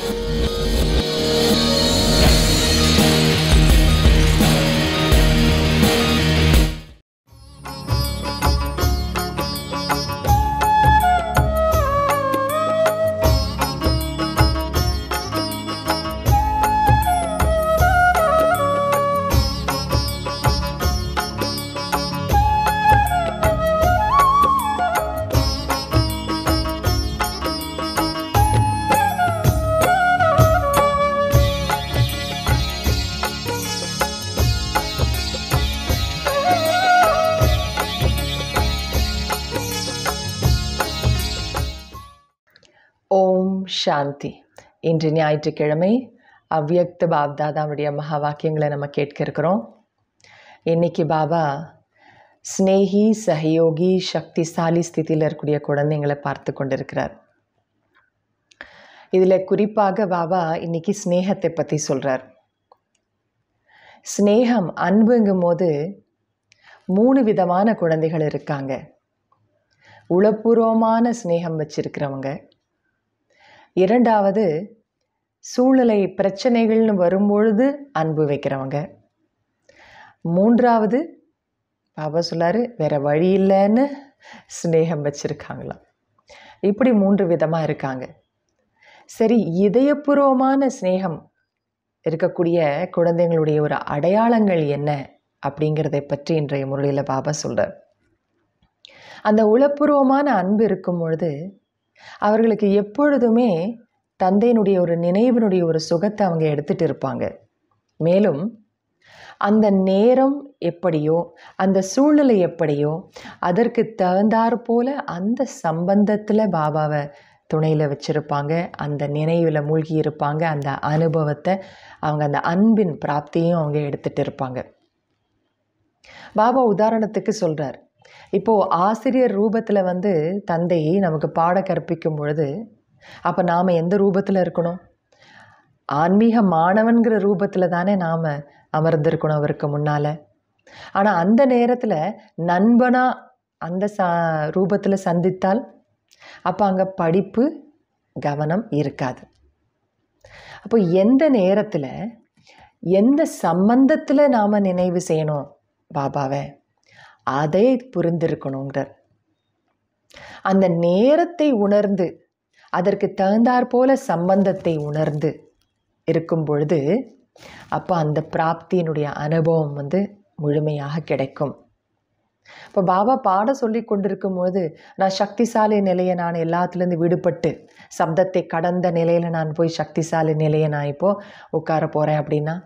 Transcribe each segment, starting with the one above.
ஓம் சாந்தி. இன்று ஞாயிற்றுக்கிழமை அவ்யக்த பாப்தாதாவுடைய மகா வாக்கியங்களை நம்ம கேட்க இருக்கிறோம். இன்னைக்கு பாபா ஸ்னேகி, சஹயோகி, சக்திசாலி ஸ்திதியில் இருக்கக்கூடிய குழந்தைங்களை பார்த்து கொண்டிருக்கிறார். இதில் குறிப்பாக பாபா இன்னைக்கு ஸ்னேகத்தை பற்றி சொல்கிறார். ஸ்னேகம், அன்புங்கும் போது 3 விதமான குழந்தைகள் இருக்காங்க. உளப்பூர்வமான ஸ்னேகம் வச்சிருக்கிறவங்க, இரண்டாவது சூழ்நிலை பிரச்சனைகள்னு வரும்பொழுது அன்பு வைக்கிறவங்க, மூன்றாவது பாபா சொல்லாரு வேற வழி இல்லைன்னு ஸ்னேகம் வச்சிருக்காங்களாம். இப்படி 3 விதமாக இருக்காங்க. சரி, இதயபூர்வமான ஸ்னேகம் இருக்கக்கூடிய குழந்தைங்களுடைய ஒரு அடையாளங்கள் என்ன அப்படிங்கிறதை பற்றி இன்றைய முறையில் பாபா சொல்கிறார். அந்த உளப்பூர்வமான அன்பு இருக்கும் பொழுது அவர்களுக்கு எப்பொழுதுமே தந்தையினுடைய ஒரு நினைவினுடைய ஒரு சுகத்தை அவங்க எடுத்துகிட்டு இருப்பாங்க. மேலும் அந்த நேரம் எப்படியோ, அந்த சூழ்நிலை எப்படியோ, அதற்கு தகுந்தாற் போல அந்த சம்பந்தத்தில் பாபாவை துணையில் வச்சுருப்பாங்க. அந்த நினைவில் மூழ்கி இருப்பாங்க. அந்த அனுபவத்தை அவங்க, அந்த அன்பின் பிராப்தியும் அவங்க எடுத்துகிட்டு இருப்பாங்க. பாபா உதாரணத்துக்கு சொல்கிறார். இப்போது ஆசிரியர் ரூபத்தில் தந்தை நமக்கு பாட கற்பிக்கும் பொழுது அப்போ நாம் எந்த ரூபத்தில் இருக்கணும்? ஆன்மீக மாணவன்கிற ரூபத்தில் தானே நாம் அமர்ந்திருக்கணும் அவருக்கு முன்னால். ஆனால் அந்த நேரத்தில் நண்பனாக அந்த ரூபத்தில் சந்தித்தால் அப்போ அங்கே படிப்பு கவனம் இருக்காது. அப்போ எந்த நேரத்தில் எந்த சம்பந்தத்தில் நாம் நினைவு செய்யணும் பாபாவை, அதை புரிந்திருக்கணுங்கிறார். அந்த நேரத்தை உணர்ந்து அதற்கு தகுந்தாற் போல சம்பந்தத்தை உணர்ந்து இருக்கும் பொழுது அப்போ அந்த பிராப்தியினுடைய அனுபவம் முழுமையாக கிடைக்கும். இப்போ பாபா பாட சொல்லி கொண்டிருக்கும் பொழுது நான் சக்திசாலி நிலையை, நான் எல்லாத்துலேருந்து விடுபட்டு சப்தத்தை கடந்த நிலையில் நான் போய் சக்திசாலி நிலையை நான் இப்போது உட்கார போகிறேன் அப்படின்னா,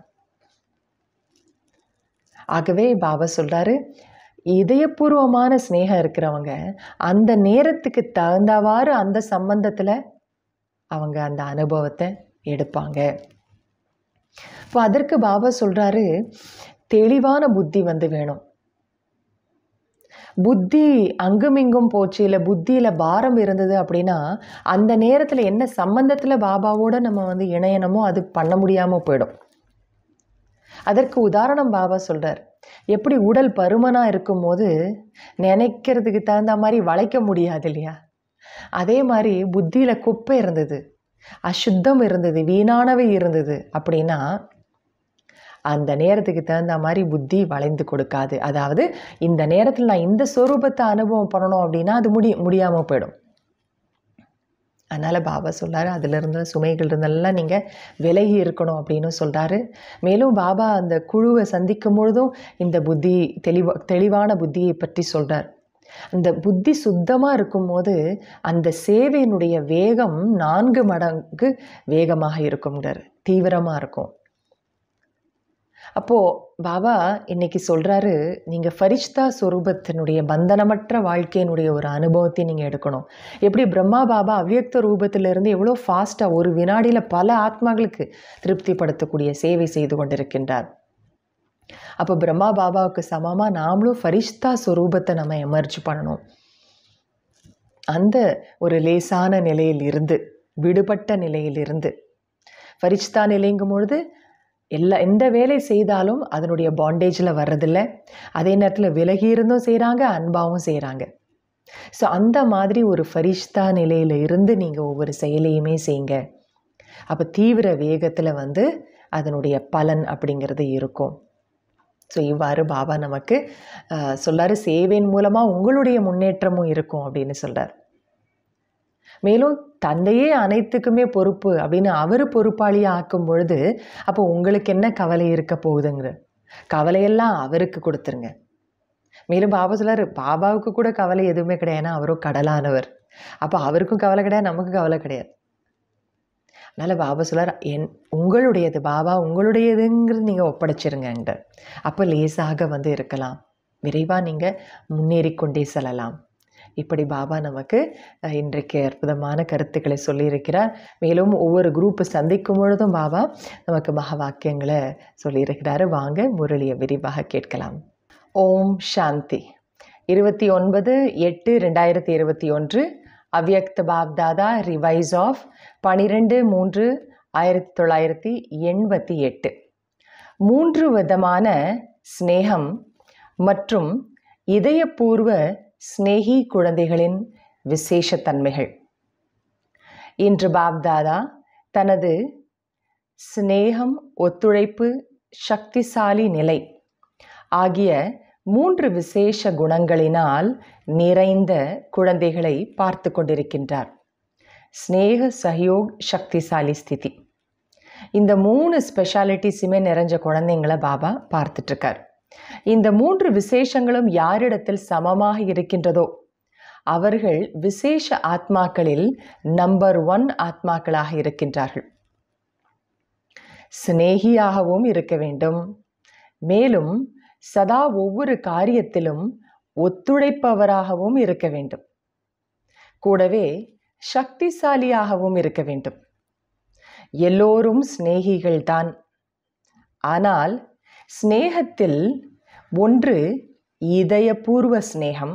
ஆகவே பாபா சொல்கிறாரு, இதயபூர்வமான ஸ்னேகம் இருக்கிறவங்க அந்த நேரத்துக்கு தகுந்தவாறு அந்த சம்பந்தத்தில் அவங்க அந்த அனுபவத்தை எடுப்பாங்க. இப்போ அதற்கு பாபா சொல்கிறாரு, தெளிவான புத்தி வேணும். புத்தி அங்குமிங்கும் போச்சு, இல்லை புத்தியில் பாரம் இருந்தது அப்படின்னா அந்த நேரத்தில் என்ன சம்பந்தத்தில் பாபாவோடு நம்ம இணையணுமோ அது பண்ண முடியாமல் போயிடும். அதற்கு உதாரணம் பாபா சொல்கிறார். எப்படி உடல் பருமனாக இருக்கும்போது நினைக்கிறதுக்கு தகுந்த மாதிரி வளைக்க முடியாது இல்லையா? அதே மாதிரி புத்தியில் குப்பை இருந்தது, அசுத்தம் இருந்தது, வீணானவை இருந்தது அப்படின்னா அந்த நேரத்துக்கு தகுந்த மாதிரி புத்தி வளைந்து கொடுக்காது. அதாவது இந்த நேரத்தில் நான் இந்த ஸ்வரூபத்தை அனுபவம் பண்ணணும் அப்படின்னா அது முடியாமல் போயிடும். அதனால் பாபா சொல்கிறாரு, அதிலிருந்து சுமைகள் இருந்தெல்லாம் நீங்கள் விலகி இருக்கணும் அப்படின்னு சொல்கிறாரு. மேலும் பாபா அந்த குழுவை சந்திக்கும் பொழுதும் இந்த புத்தி தெளிவான புத்தியை பற்றி சொல்கிறார். அந்த புத்தி சுத்தமாக இருக்கும்போது அந்த சேவையினுடைய வேகம் 4 மடங்கு வேகமாக இருக்கும்ங்கிறார், தீவிரமாக இருக்கும். அப்போது பாபா இன்னைக்கு சொல்கிறாரு, நீங்கள் ஃபரிஷ்தா ஸ்வரூபத்தினுடைய பந்தனமற்ற வாழ்க்கையினுடைய ஒரு அனுபவத்தை நீங்கள் எடுக்கணும். எப்படி பிரம்மா பாபா அவ்யக்த ரூபத்திலிருந்து எவ்வளோ ஃபாஸ்ட்டாக ஒரு வினாடியில் பல ஆத்மாக்களுக்கு திருப்திப்படுத்தக்கூடிய சேவை செய்து கொண்டிருக்கின்றார். அப்போ பிரம்மா பாபாவுக்கு சமமாக நாமளும் ஃபரிஷ்தா ஸ்வரூபத்தை நம்ம எமர்ஜ் பண்ணணும். அந்த ஒரு லேசான நிலையில் இருந்து, விடுபட்ட நிலையிலிருந்து, ஃபரிஷ்தா நிலைங்கும் பொழுது எந்த வேலை செய்தாலும் அதனுடைய பாண்டேஜில் வர்றதில்லை. அதே நேரத்தில் விலகி இருந்தும் செய்கிறாங்க, அன்பாகவும் செய்கிறாங்க. ஸோ அந்த மாதிரி ஒரு ஃபரிஷ்தா நிலையில் இருந்து நீங்கள் ஒவ்வொரு செயலையுமே செய்யுங்க. அப்போ தீவிர வேகத்தில் வந்து அதனுடைய பலன் அப்படிங்கிறது இருக்கும். ஸோ இவ்வாறு பாபா நமக்கு சொல்கிறாரு, சேவையின் மூலமாக உங்களுடைய முன்னேற்றமும் இருக்கும் அப்படின்னு சொல்கிறார். மேலும் தந்தையே அனைத்துக்குமே பொறுப்பு அப்படின்னு அவர் பொறுப்பாளியாக ஆக்கும் பொழுது அப்போ உங்களுக்கு என்ன கவலை இருக்க போகுதுங்கிற கவலையெல்லாம் அவருக்கு கொடுத்துருங்க. மேலும் பாபா சொல்கிறார், பாபாவுக்கு கூட கவலை எதுவுமே கிடையாது, ஏன்னா அவரும் கடலானவர். அப்போ அவருக்கும் கவலை கிடையாது, நமக்கு கவலை கிடையாது. அதனால் பாபா சொல்கிறார், உங்களுடையது பாபா உங்களுடையதுங்கிறது நீங்கள் ஒப்படைச்சிருங்கன்ற. அப்போ லேசாக வந்து இருக்கலாம், விரைவாக நீங்கள் முன்னேறிக்கொண்டே செல்லலாம். இப்படி பாபா நமக்கு இன்றைக்கு அற்புதமான கருத்துக்களை சொல்லியிருக்கிறார். மேலும் ஒவ்வொரு குரூப்பு சந்திக்கும் பொழுதும் பாபா நமக்கு மகா வாக்கியங்களை சொல்லியிருக்கிறாரு. வாங்க முரளியை விரிவாக கேட்கலாம். ஓம் சாந்தி. 29/8/2021 அவ்யக்த பாப்தாதா ரிவைஸ் ஆஃப் 12/3/1988. 3 விதமான ஸ்நேகம் மற்றும் இதயபூர்வ ஸ்நேகி குழந்தைகளின் விசேஷத்தன்மைகள். இன்று பாப்தாதா தனது ஸ்நேகம், ஒத்துழைப்பு, சக்திசாலி நிலை ஆகிய 3 விசேஷ குணங்களினால் நிறைந்த குழந்தைகளை பார்த்து கொண்டிருக்கின்றார். ஸ்நேக, சஹயோக், சக்திசாலி ஸ்திதி. இந்த 3 ஸ்பெஷாலிட்டிஸுமே நிறைஞ்ச குழந்தைங்களை பாபா பார்த்துட்ருக்கார். இந்த 3 விசேஷங்களும் யாரிடத்தில் சமமாக இருக்கின்றதோ அவர்கள் விசேஷ ஆத்மாக்களில் நம்பர் 1 ஆத்மாக்களாக இருக்கின்றார்கள். சிநேகியாகவும் இருக்க வேண்டும், மேலும் சதா ஒவ்வொரு காரியத்திலும் ஒத்துழைப்பவராகவும் இருக்க வேண்டும், கூடவே சக்திசாலியாகவும் இருக்க வேண்டும். எல்லோரும் சிநேகிகள்தான். ஆனால் ஸ்நேகத்தில் ஒன்று இதயபூர்வ ஸ்நேகம்,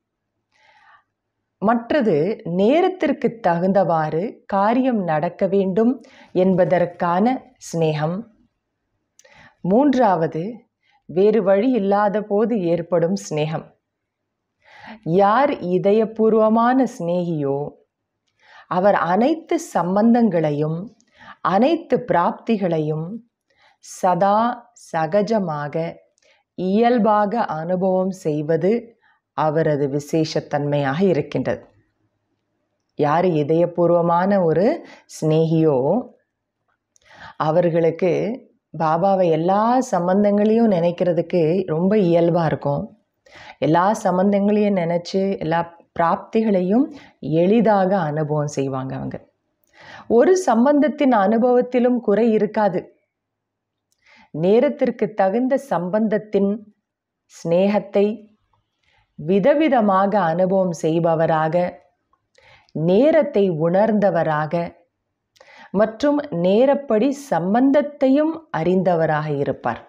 மற்றது நேரத்திற்கு தகுந்தவாறு காரியம் நடக்க வேண்டும் என்பதற்கான ஸ்நேகம், மூன்றாவது வேறு வழி இல்லாத போது ஏற்படும் ஸ்நேகம். யார் இதயபூர்வமான சிநேகியோ அவர் அனைத்து சம்பந்தங்களையும் அனைத்து பிராப்திகளையும் சதா சகஜமாக இயல்பாக அனுபவம் செய்வது அவரது விசேஷத்தன்மையாக இருக்கின்றது. யார் இதயபூர்வமான ஒரு சிநேகியோ அவர்களுக்கு பாபாவை எல்லா சம்பந்தங்களையும் நினைக்கிறதுக்கு ரொம்ப இயல்பாக இருக்கும். எல்லா சம்பந்தங்களையும் நினச்சி எல்லா பிராப்திகளையும் எளிதாக அனுபவம் செய்வாங்க. அவங்க ஒரு சம்பந்தத்தின் அனுபவத்திலும் குறை இருக்காது. நேரத்திற்கு தகுந்த சம்பந்தத்தின் ஸ்நேகத்தை விதவிதமாக அனுபவம் செய்பவராக, நேரத்தை உணர்ந்தவராக மற்றும் நேரப்படி சம்பந்தத்தையும் அறிந்தவராக இருப்பார்.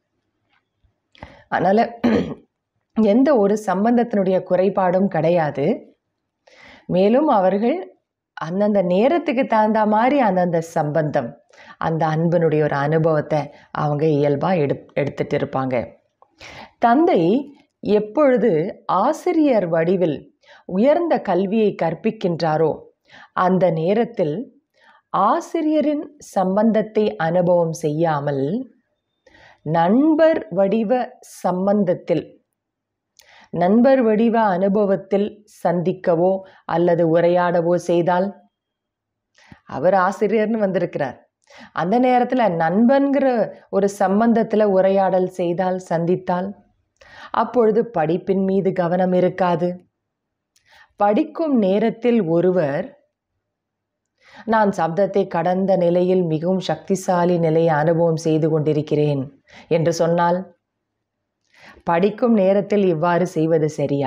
அதனால் எந்த ஒரு சம்பந்தத்தினுடைய குறைபாடும் கிடையாது. மேலும் அவர்கள் அந்தந்த நேரத்துக்கு தகுந்த மாதிரி அந்தந்த சம்பந்தம், அந்த அன்பினுடைய ஒரு அனுபவத்தை அவங்க இயல்பாக எடுத்துட்டு இருப்பாங்க. தந்தை எப்பொழுது ஆசிரியர் வடிவில் உயர்ந்த கல்வியை கற்பிக்கின்றாரோ அந்த நேரத்தில் ஆசிரியரின் சம்பந்தத்தை அனுபவம் செய்யாமல் நண்பர் வடிவ சம்பந்தத்தில், நண்பர் வடிவ அனுபவத்தில் சந்திக்கவோ அல்லது உரையாடவோ செய்தால், அவர் ஆசிரியர்னு வந்திருக்கிறார், அந்த நேரத்தில் நண்பன்கிற ஒரு சம்பந்தத்தில் உரையாடல் செய்தால், சந்தித்தால், அப்பொழுது படிப்பின் மீது கவனம் இருக்காது. படிக்கும் நேரத்தில் ஒருவர் நான் சப்தத்தை கடந்த நிலையில் மிகவும் சக்திசாலி நிலையை அனுபவம் செய்து கொண்டிருக்கிறேன் என்று சொன்னால், படிக்கும் நேரத்தில் இவ்வாறு செய்வது சரியா?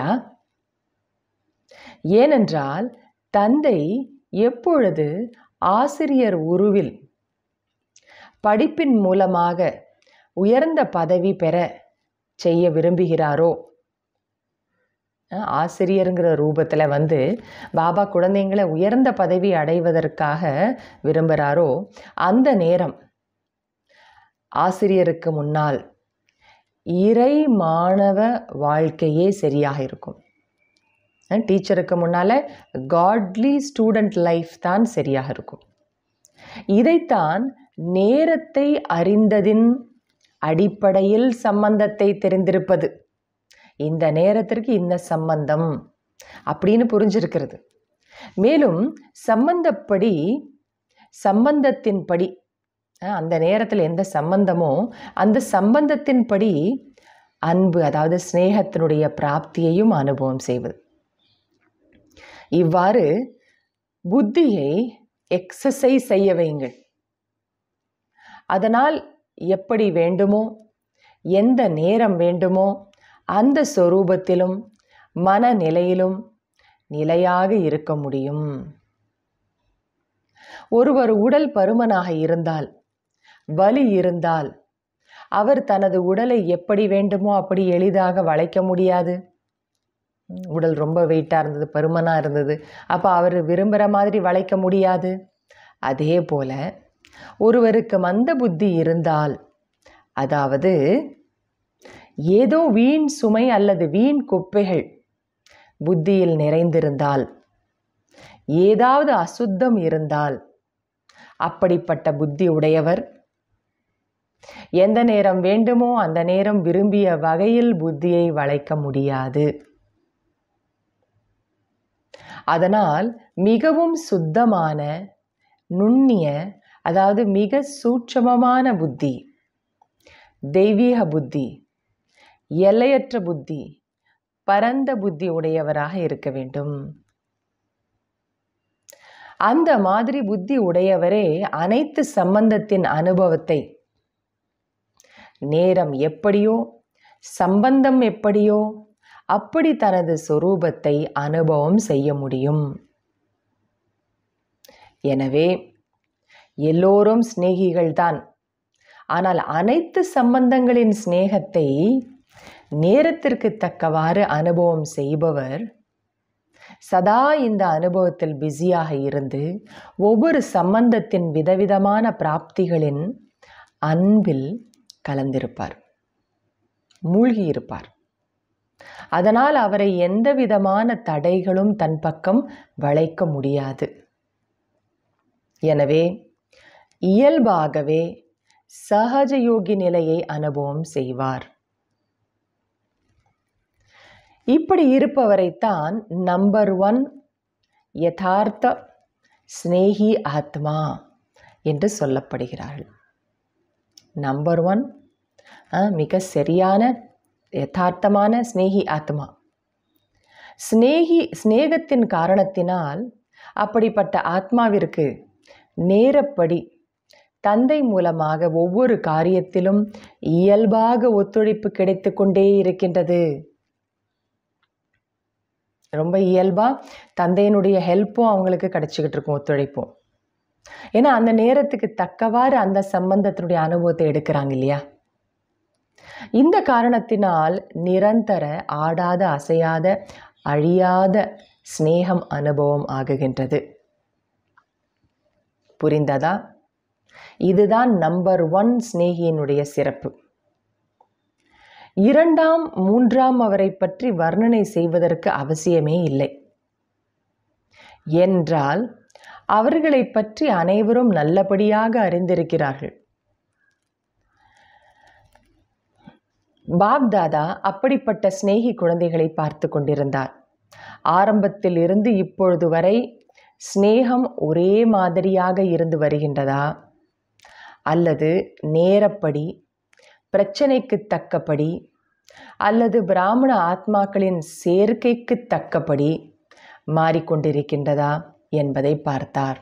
ஏனென்றால் தந்தை எப்பொழுது ஆசிரியர் உருவில் படிப்பின் மூலமாக உயர்ந்த பதவி பெற செய்ய விரும்புகிறாரோ, ஆசிரியருங்கிற ரூபத்தில் வந்து பாபா குழந்தைங்களை உயர்ந்த பதவி அடைவதற்காக விரும்புகிறாரோ, அந்த நேரம் ஆசிரியருக்கு முன்னால் இறை மாணவ வாழ்க்கையே சரியாக இருக்கும். டீச்சருக்கு முன்னால் காட்லி ஸ்டூடெண்ட் லைஃப் தான் சரியாக இருக்கும். இதைத்தான் நேரத்தை அறிந்ததின் அடிப்படையில் சம்பந்தத்தை தெரிந்திருப்பது. இந்த நேரத்திற்கு இந்த சம்பந்தம் அப்படின்னு புரிஞ்சிருக்கிறது. மேலும் சம்பந்தத்தின்படி அந்த நேரத்தில் எந்த சம்பந்தமோ அந்த சம்பந்தத்தின்படி அன்பு, அதாவது ஸ்நேகத்தினுடைய பிராப்தியையும் அனுபவம் செய்வது. இவ்வாறு புத்தியை எக்ஸசைஸ் செய்ய வையுங்கள். அதனால் எப்படி வேண்டுமோ, எந்த நேரம் வேண்டுமோ அந்த சொரூபத்திலும் மனநிலையிலும் நிலையாக இருக்க முடியும். ஒருவர் உடல் பருமனாக இருந்தால், வலி இருந்தால், அவர் தனது உடலை எப்படி வேண்டுமோ அப்படி எளிதாக வளைக்க முடியாது. உடல் ரொம்ப வெயிட்டாக இருந்தது, பருமனாக இருந்தது, அப்போ அவர் விரும்புகிற மாதிரி வளைக்க முடியாது. அதே போல ஒருவருக்கு மந்த புத்தி இருந்தால், அதாவது ஏதோ வீண் சுமை அல்லது வீண் குப்பைகள் புத்தியில் நிறைந்திருந்தால், ஏதாவது அசுத்தம் இருந்தால், அப்படிப்பட்ட புத்தி உடையவர் எந்த நேரம் வேண்டுமோ அந்த நேரம் விரும்பிய வகையில் புத்தியை வளைக்க முடியாது. அதனால் மிகவும் சுத்தமான, நுண்ணிய, அதாவது மிக சூட்சமமான புத்தி, தெய்வீக புத்தி, எல்லையற்ற புத்தி, பரந்த புத்தி உடையவராக இருக்க வேண்டும். அந்த மாதிரி புத்தி உடையவரே அனைத்து சம்பந்தத்தின் அனுபவத்தை, நேரம் எப்படியோ சம்பந்தம் எப்படியோ அப்படி தனது சொரூபத்தை அனுபவம் செய்ய முடியும். எனவே எல்லோரும் சிநேகிகள்தான். ஆனால் அனைத்து சம்பந்தங்களின் சிநேகத்தை நேரத்திற்கு தக்கவாறு அனுபவம் செய்பவர் சதா இந்த அனுபவத்தில் பிஸியாக இருந்து ஒவ்வொரு சம்பந்தத்தின் விதவிதமான பிராப்திகளின் அன்பில் கலந்திருப்பார், மூழ்கியிருப்பார். அதனால் அவரை எந்த விதமான தடைகளும் தன் பக்கம் வளைக்க முடியாது. எனவே இயல்பாகவே சகஜ யோகி நிலையை அனுபவம் செய்வார். இப்படி இருப்பவரைத்தான் நம்பர் 1 யதார்த்த ஸ்நேகி ஆத்மா என்று சொல்லப்படுகிறார்கள். நம்பர் 1 மிக சரியான யதார்த்தமான ஸ்நேகி ஆத்மா. ஸ்நேகத்தின் காரணத்தினால் அப்படிப்பட்ட ஆத்மாவிற்கு நேரப்படி தந்தை மூலமாக ஒவ்வொரு காரியத்திலும் இயல்பாக ஒத்துழைப்பு கிடைத்து கொண்டே இருக்கின்றது. ரொம்ப இயல்பாக தந்தையினுடைய ஹெல்ப்பும் அவங்களுக்கு கிடைச்சிக்கிட்டு இருக்கும், ஒத்துழைப்பும். ஏன்னா அந்த நேரத்துக்கு தக்கவாறு அந்த சம்பந்தத்தினுடைய அனுபவத்தை எடுக்கிறாங்க இல்லையா. இந்த காரணத்தினால் நிரந்தர ஆடாத அசையாத அழியாத ஸ்நேகம் அனுபவம் ஆகுகின்றது. புரிந்ததா? இதுதான் நம்பர் 1 ஸ்நேகியினுடைய சிறப்பு. 2ஆம் 3ஆம் அவரை பற்றி வர்ணனை செய்வதற்கு அவசியமே இல்லை. என்றால் அவர்களை பற்றி அனைவரும் நல்லபடியாக அறிந்திருக்கிறார்கள். பாப்தாதா அப்படிப்பட்ட ஸ்நேகி குழந்தைகளை பார்த்து கொண்டிருந்தார். ஆரம்பத்தில் இருந்து இப்பொழுது வரை ஸ்நேகம் ஒரே மாதிரியாக இருந்து வருகின்றதா, அல்லது நேரப்படி, பிரச்சனைக்கு தக்கபடி, அல்லது பிராமண ஆத்மாக்களின் சேர்க்கைக்கு தக்கபடி மாறிக்கொண்டிருக்கின்றதா என்பதை பார்த்தார்.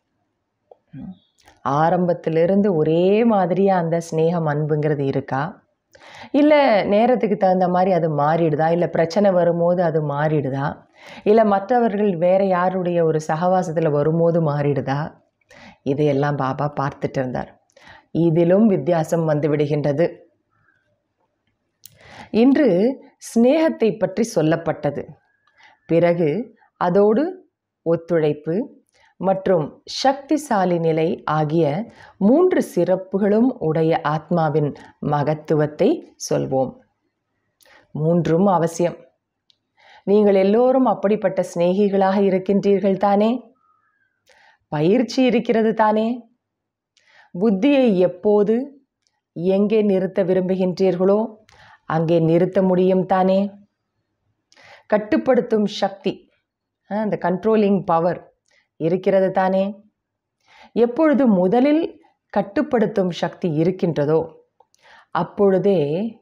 ஆரம்பத்திலிருந்து ஒரே மாதிரியாக அந்த ஸ்நேகம் அன்புங்கிறது இருக்கா, இல்லை நேரத்துக்கு தகுந்த மாதிரி அது மாறிடுதா, இல்லை பிரச்சனை வரும்போது அது மாறிடுதா, இல்லை மற்றவர்கள் வேறு யாருடைய ஒரு சகவாசத்தில் வரும்போது மாறிடுதா, இதையெல்லாம் பாபா பார்த்துட்டு இருந்தார். இதிலும் வித்தியாசம் வந்து விடுகின்றது. இன்று ஸ்நேகத்தை பற்றி சொல்லப்பட்டது. பிறகு அதோடு ஒத்துழைப்பு மற்றும் சக்திசாலி நிலை ஆகிய 3 சிறப்புகளும் உடைய ஆத்மாவின் மகத்துவத்தை சொல்வோம். 3ம் அவசியம். நீங்கள் எல்லோரும் அப்படிப்பட்ட சிநேகிகளாக இருக்கின்றீர்கள் தானே? பயிற்சி இருக்கிறது தானே? புத்தியை எப்போது எங்கே நிறுத்த விரும்புகின்றீர்களோ அங்கே நிறுத்த முடியும் தானே. கட்டுப்படுத்தும் சக்தி, அந்த கண்ட்ரோலிங் பவர் இருக்கிறது தானே. எப்பொழுது முதலில் கட்டுப்படுத்தும் சக்தி இருக்கின்றதோ அப்பொழுதே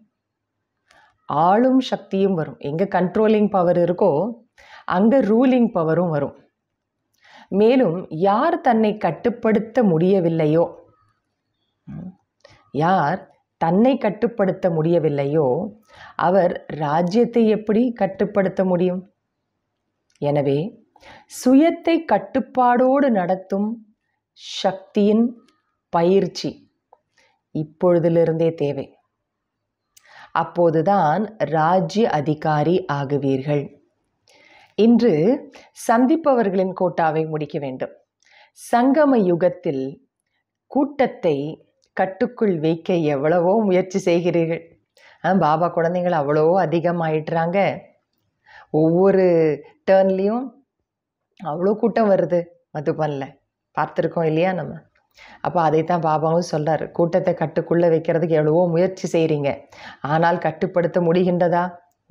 ஆளும் சக்தியும் வரும். எங்கே கண்ட்ரோலிங் பவர் இருக்கோ அங்கே ரூலிங் பவரும் வரும். மேலும் யார் தன்னை கட்டுப்படுத்த முடியவில்லையோ, யார் தன்னை கட்டுப்படுத்த முடியவில்லையோ அவர் ராஜ்யத்தை எப்படி கட்டுப்படுத்த முடியும்? எனவே சுயத்தை கட்டுப்பாடோடு நடத்தும் சக்தியின் பயிற்சி இப்பொழுதிலிருந்தே தேவை. அப்போதுதான் ராஜ்ய அதிகாரி ஆகுவீர்கள். இன்று சந்திப்பவர்களின் கோட்டாவை முடிக்க வேண்டும். சங்கம யுகத்தில் கூட்டத்தை கட்டுக்குள் வைக்க எவ்வளவோ முயற்சி செய்கிறீர்கள். பாபா குழந்தைகள் அவ்வளோ அதிகமாயிட்டுறாங்க. ஒவ்வொரு டேர்ன்லேயும் அவ்வளோ கூட்டம் வருது. மதுபனில் பார்த்துருக்கோம் இல்லையா நம்ம. அப்போ அதைத்தான் பாபாவும் சொல்கிறார், கூட்டத்தை கட்டுக்குள்ளே வைக்கிறதுக்கு எவ்வளவோ முயற்சி செய்கிறீங்க, ஆனால் கட்டுப்படுத்த முடிகின்றதா?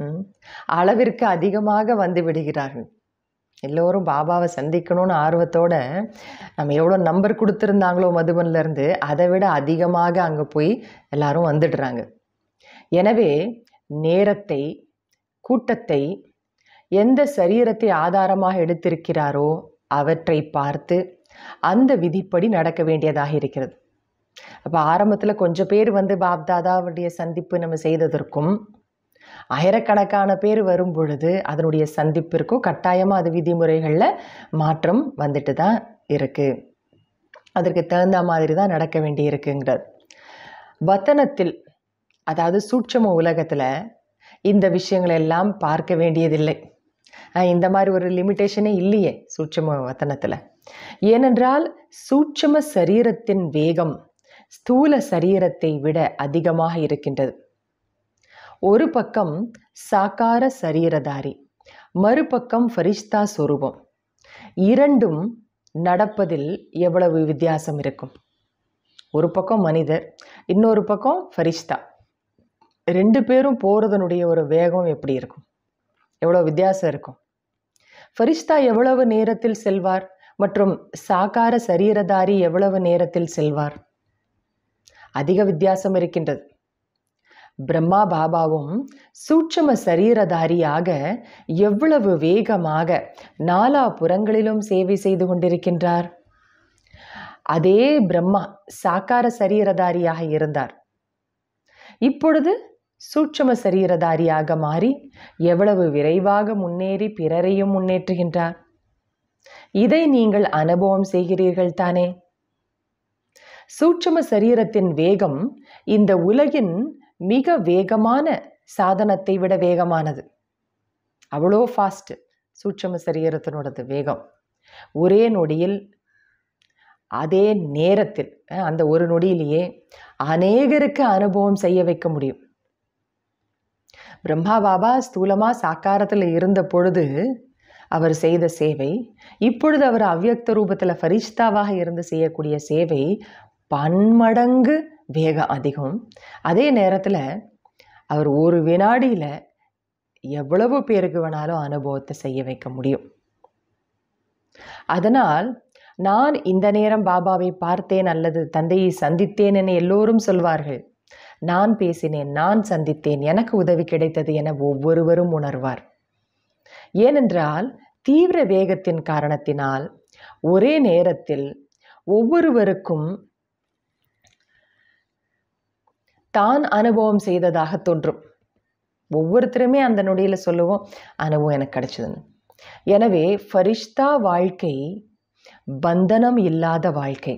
அளவிற்கு அதிகமாக வந்து விடுகிறார்கள். எல்லோரும் பாபாவை சந்திக்கணும்னு ஆர்வத்தோடு நம்ம எவ்வளோ நம்பர் கொடுத்துருந்தாங்களோ மதுபன்லேருந்து அதை விட அதிகமாக அங்கே போய் எல்லாரும் வந்துடுறாங்க. எனவே நேரத்தை, கூட்டத்தை எந்த சரீரத்தை ஆதாரமாக எடுத்திருக்கிறாரோ அவற்றை பார்த்து அந்த விதிப்படி நடக்க வேண்டியதாக இருக்கிறது. அப்போ ஆரம்பத்தில் கொஞ்சம் பேர் வந்து பாப்தாதாவுடைய சந்திப்பு நம்ம செய்ததற்கும் ஆயிரக்கணக்கான பேர் வரும் பொழுது அதனுடைய சந்திப்பிற்கும் கட்டாயமாக அது விதிமுறைகளில் மாற்றம் வந்துட்டு தான் இருக்குது. அதற்கு தகுந்த மாதிரி தான் நடக்க வேண்டி இருக்குங்கிறார். வத்தனத்தில், அதாவது சூட்சம உலகத்தில் இந்த விஷயங்கள் எல்லாம் பார்க்க வேண்டியதில்லை. இந்த மாதிரி ஒரு லிமிட்டேஷனே இல்லையே சூட்சம வத்தனத்தில். ஏனென்றால் சூட்சம சரீரத்தின் வேகம் ஸ்தூல சரீரத்தை விட அதிகமாக இருக்கின்றது. ஒரு பக்கம் சாக்கார சரீரதாரி, மறுபக்கம் ஃபரிஷ்தா சொரூபம். இரண்டும் நடப்பதில் எவ்வளவு வித்தியாசம் இருக்கும்? ஒரு பக்கம் மனிதர், இன்னொரு பக்கம் ஃபரிஷ்தா. ரெண்டு பேரும் போகிறதனுடைய ஒரு வேகம் எப்படி இருக்கும்? எவ்வளோ வித்தியாசம் இருக்கும்? ஃபரிஷ்தா எவ்வளவு நேரத்தில் செல்வார் மற்றும் சாக்கார சரீரதாரி எவ்வளவு நேரத்தில் செல்வார்? அதிக வித்தியாசம் இருக்கின்றது. பிரம்மா பாபாவும் சூட்சம சரீரதாரியாக எவ்வளவு வேகமாக நாலா புறங்களிலும் சேவை செய்து கொண்டிருக்கின்றார். அதே பிரம்மா சாக்கார சரீரதாரியாக இருந்தார். இப்பொழுது சூட்சம சரீரதாரியாக மாறி எவ்வளவு விரைவாக முன்னேறி பிறரையும் முன்னேற்றுகின்றார். இதை நீங்கள் அனுபவம் செய்கிறீர்கள் தானே. சூட்சம சரீரத்தின் வேகம் இந்த உலகின் மிக வேகமான சாதனத்தை விட வேகமானது. அவ்வளோ ஃபாஸ்ட் சூட்சம சரீரத்தினோடது வேகம். ஒரே நொடியில், அதே நேரத்தில், அந்த ஒரு நொடியிலேயே அநேகருக்கு அனுபவம் செய்ய வைக்க முடியும். பிரம்மா பாபா ஸ்தூலமாக சாக்காரத்தில் இருந்த பொழுது அவர் செய்த சேவை, இப்பொழுது அவர் அவ்யக்த ரூபத்தில் ஃபரிஷ்தாவாக இருந்து செய்யக்கூடிய சேவை பன்மடங்கு வேகம் அதிகம். அதே நேரத்தில் அவர் ஒரு வினாடியில் எவ்வளவு பேருக்கு வேணாலும் அனுபவத்தை செய்ய வைக்க முடியும். அதனால் நான் இந்த நேரம் பாபாவை பார்த்தேன் அல்லது தந்தையை சந்தித்தேன் என எல்லோரும் சொல்வார்கள். நான் பேசினேன், நான் சந்தித்தேன், எனக்கு உதவி கிடைத்தது என ஒவ்வொருவரும் உணர்வார். ஏனென்றால் தீவிர வேகத்தின் காரணத்தினால் ஒரே நேரத்தில் ஒவ்வொருவருக்கும் தான் அனுபவம் செய்ததாக தோன்றும். ஒவ்வொருத்தருமே அந்த நொடியில் சொல்லுவோம், அனுபவம் எனக்கு கிடைச்சதுன்னு. எனவே ஃபரிஷ்தா வாழ்க்கை பந்தனம் இல்லாத வாழ்க்கை.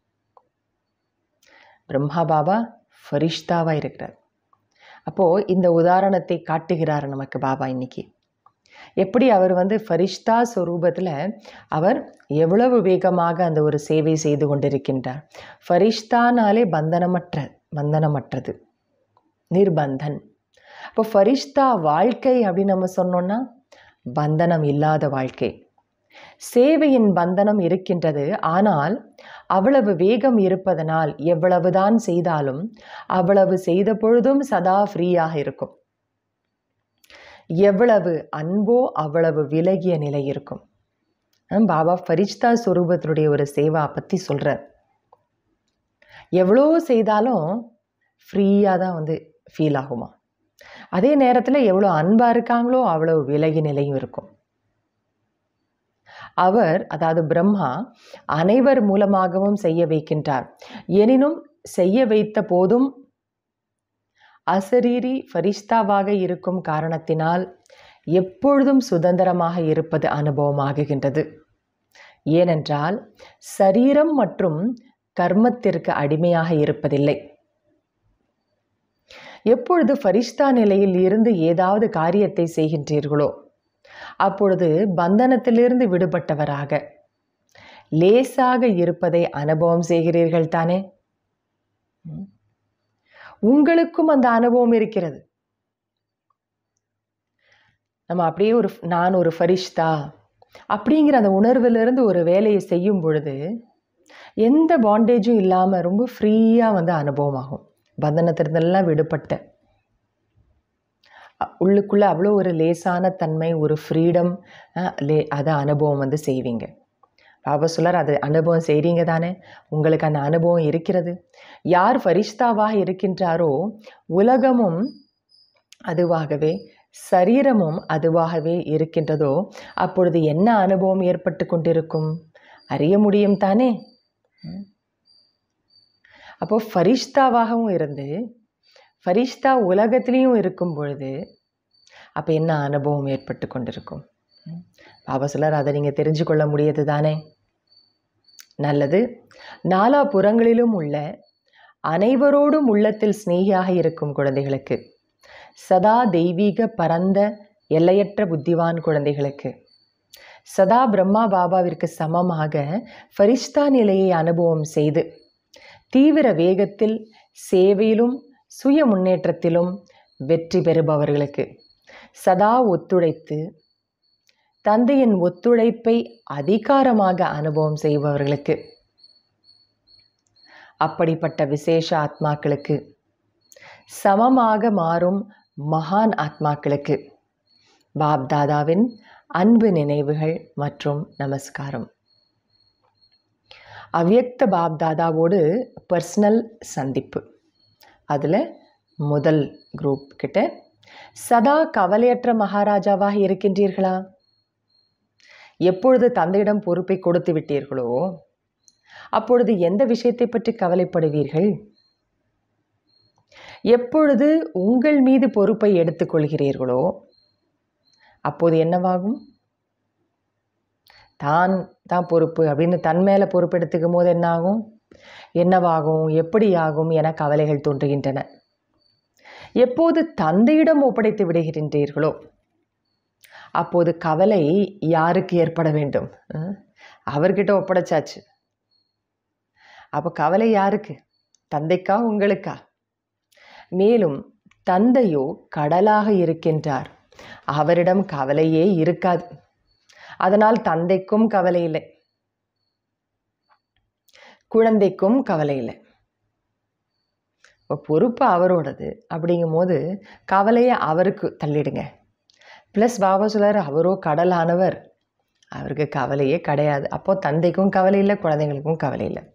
பிரம்மா பாபா ஃபரிஷ்தாவாக இருக்கிறார். அப்போது இந்த உதாரணத்தை காட்டுகிறார் நமக்கு பாபா இன்னைக்கு. எப்படி அவர் ஃபரிஷ்தா ஸ்வரூபத்தில் அவர் எவ்வளவு வேகமாக அந்த ஒரு சேவை செய்து கொண்டிருக்கின்றார். ஃபரிஷ்தானாலே பந்தனமற்றது, நிர்பந்தன். இப்போ ஃபரிஷ்தா வாழ்க்கை அப்படின்னு நம்ம சொன்னோன்னா பந்தனம் இல்லாத வாழ்க்கை. சேவையின் பந்தனம் இருக்கின்றது. ஆனால் அவ்வளவு வேகம் இருப்பதனால் எவ்வளவுதான் செய்தாலும் அவ்வளவு செய்த பொழுதும் சதா ஃப்ரீயாக இருக்கும். எவ்வளவு அன்போ அவ்வளவு விலகிய நிலை இருக்கும். பாபா ஃபரிஷ்தா ஸ்வரூபத்தினுடைய ஒரு சேவா பற்றி சொல்கிறார். எவ்வளோ செய்தாலும் ஃப்ரீயாக தான் ஃபீல் ஆகுமா. அதே நேரத்தில் எவ்வளோ அன்பாக இருக்காங்களோ அவ்வளோ விலகி நிலையும் இருக்கும். அவர், அதாவது பிரம்மா, அனைவர் மூலமாகவும் செய்ய வைக்கின்றார். எனினும் செய்ய வைத்த போதும் அசரீரி ஃபரிஷ்தாவாக இருக்கும் காரணத்தினால் எப்பொழுதும் சுதந்திரமாக இருப்பது அனுபவமாகுகின்றது. ஏனென்றால் சரீரம் மற்றும் கர்மத்திற்கு அடிமையாக இருப்பதில்லை. எப்பொழுது ஃபரிஷ்தா நிலையில் இருந்து ஏதாவது காரியத்தை செய்கின்றீர்களோ அப்பொழுது பந்தனத்திலிருந்து விடுபட்டவராக லேசாக இருப்பதை அனுபவம் செய்கிறீர்கள் தானே. உங்களுக்கும் அந்த அனுபவம் இருக்கிறது. நம்ம அப்படியே நான் ஒரு ஃபரிஷ்தா அப்படிங்கிற அந்த உணர்விலிருந்து ஒரு வேலையை செய்யும் பொழுது எந்த பாண்டேஜும் இல்லாமல் ரொம்ப ஃப்ரீயாக அனுபவமாகும். பந்தனத்திலிருந்தெல்லாம் விடுபட்ட உள்ளுக்குள்ளே அவ்வளோ ஒரு லேசான தன்மை, ஒரு ஃப்ரீடம், அதை அனுபவம் செய்வீங்க. பாபா சொல்லார், அது அனுபவம் செய்கிறீங்க தானே, உங்களுக்கு அந்த அனுபவம் இருக்கிறது. யார் ஃபரிஷ்தாவாக இருக்கின்றாரோ உலகமும் அதுவாகவே சரீரமும் அதுவாகவே இருக்கின்றதோ அப்பொழுது என்ன அனுபவம் ஏற்பட்டு கொண்டிருக்கும் அறிய முடியும் தானே. அப்போ ஃபரிஷ்தாவாகவும் இருந்து ஃபரிஷ்தா உலகத்திலையும் இருக்கும் பொழுது அப்போ என்ன அனுபவம் ஏற்பட்டு கொண்டிருக்கும். பாபா சொல்லார், அதை நீங்கள் தெரிஞ்சு கொள்ள முடியாது தானே. நல்லது. நாலா புறங்களிலும் உள்ள அனைவரோடும் உள்ளத்தில் ஸ்நேகியாக இருக்கும் குழந்தைகளுக்கு, சதா தெய்வீக பரந்த எல்லையற்ற புத்திவான் குழந்தைகளுக்கு, சதா பிரம்மா பாபாவிற்கு சமமாக ஃபரிஷ்தா நிலையை அனுபவம் செய்து தீவிர வேகத்தில் சேவையிலும் சுய முன்னேற்றத்திலும் வெற்றி பெறுபவர்களுக்கு, சதா ஒத்துழைத்து தந்தையின் ஒத்துழைப்பை அதிகாரமாக அனுபவம் செய்பவர்களுக்கு, அப்படிப்பட்ட விசேஷ ஆத்மாக்களுக்கு, சமமாக மாறும் மகான் ஆத்மாக்களுக்கு பாப் தாதாவின் அன்பு நினைவுகள் மற்றும் நமஸ்காரம். அவ்யக்த பாப் தாதாவோடு பர்சனல் சந்திப்பு. அதில் முதல் குரூப் கிட்ட, சதா கவலையற்ற மகாராஜாவாக இருக்கின்றீர்களா? எப்பொழுது தந்தையிடம் பொறுப்பை கொடுத்து விட்டீர்களோ அப்பொழுது எந்த விஷயத்தை பற்றி கவலைப்படுவீர்கள்? எப்பொழுது உங்கள் மீது பொறுப்பை எடுத்துக்கொள்கிறீர்களோ அப்போது என்னவாகும்? தான் பொறுப்பு அப்படின்னு தன் மேலே பொறுப்பு எடுத்துக்கும் போது என்னாகும், என்னவாகும், எப்படி ஆகும் என கவலைகள் தோன்றுகின்றன. எப்போது தந்தையிடம் ஒப்படைத்து விடுகின்றீர்களோ அப்போது கவலை யாருக்கு ஏற்பட வேண்டும்? அவர்கிட்ட ஒப்படைச்சாச்சு. அப்போ கவலை யாருக்கு? தந்தைக்கா உங்களுக்கா? மேலும் தந்தையோ கடலாக இருக்கின்றார், அவரிடம் கவலையே இருக்காது. அதனால் தந்தைக்கும் கவலை இல்லை, குழந்தைக்கும் கவலை இல்லை. இப்போ பொறுப்பு அவரோடது. அப்படிங்கும் போது கவலையை அவருக்கு தள்ளிடுங்க. ப்ளஸ் பாபா சொல்லார், அவரோ கடலானவர், அவருக்கு கவலையே கிடையாது. அப்போது தந்தைக்கும் கவலை இல்லை, குழந்தைங்களுக்கும் கவலை இல்லை,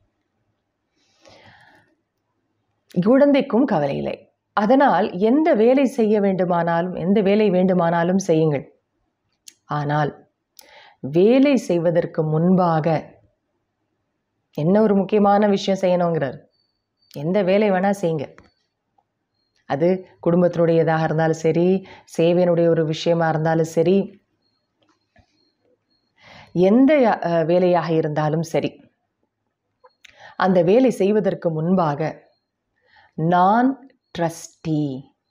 குழந்தைக்கும் கவலை இல்லை. அதனால் எந்த வேலை செய்ய வேண்டுமானாலும், எந்த வேலை வேண்டுமானாலும் செய்யுங்கள். ஆனால் வேலை செய்வதற்கு முன்பாக என்ன ஒரு முக்கியமான விஷயம் செய்யணுங்கிறார். எந்த வேலை வேணால் செய்யுங்க. அது குடும்பத்தினுடையதாக இருந்தாலும் சரி, சேவையினுடைய ஒரு விஷயமா இருந்தாலும் சரி, எந்த வேலையாக இருந்தாலும் சரி, அந்த வேலை செய்வதற்கு முன்பாக நான் ட்ரஸ்டி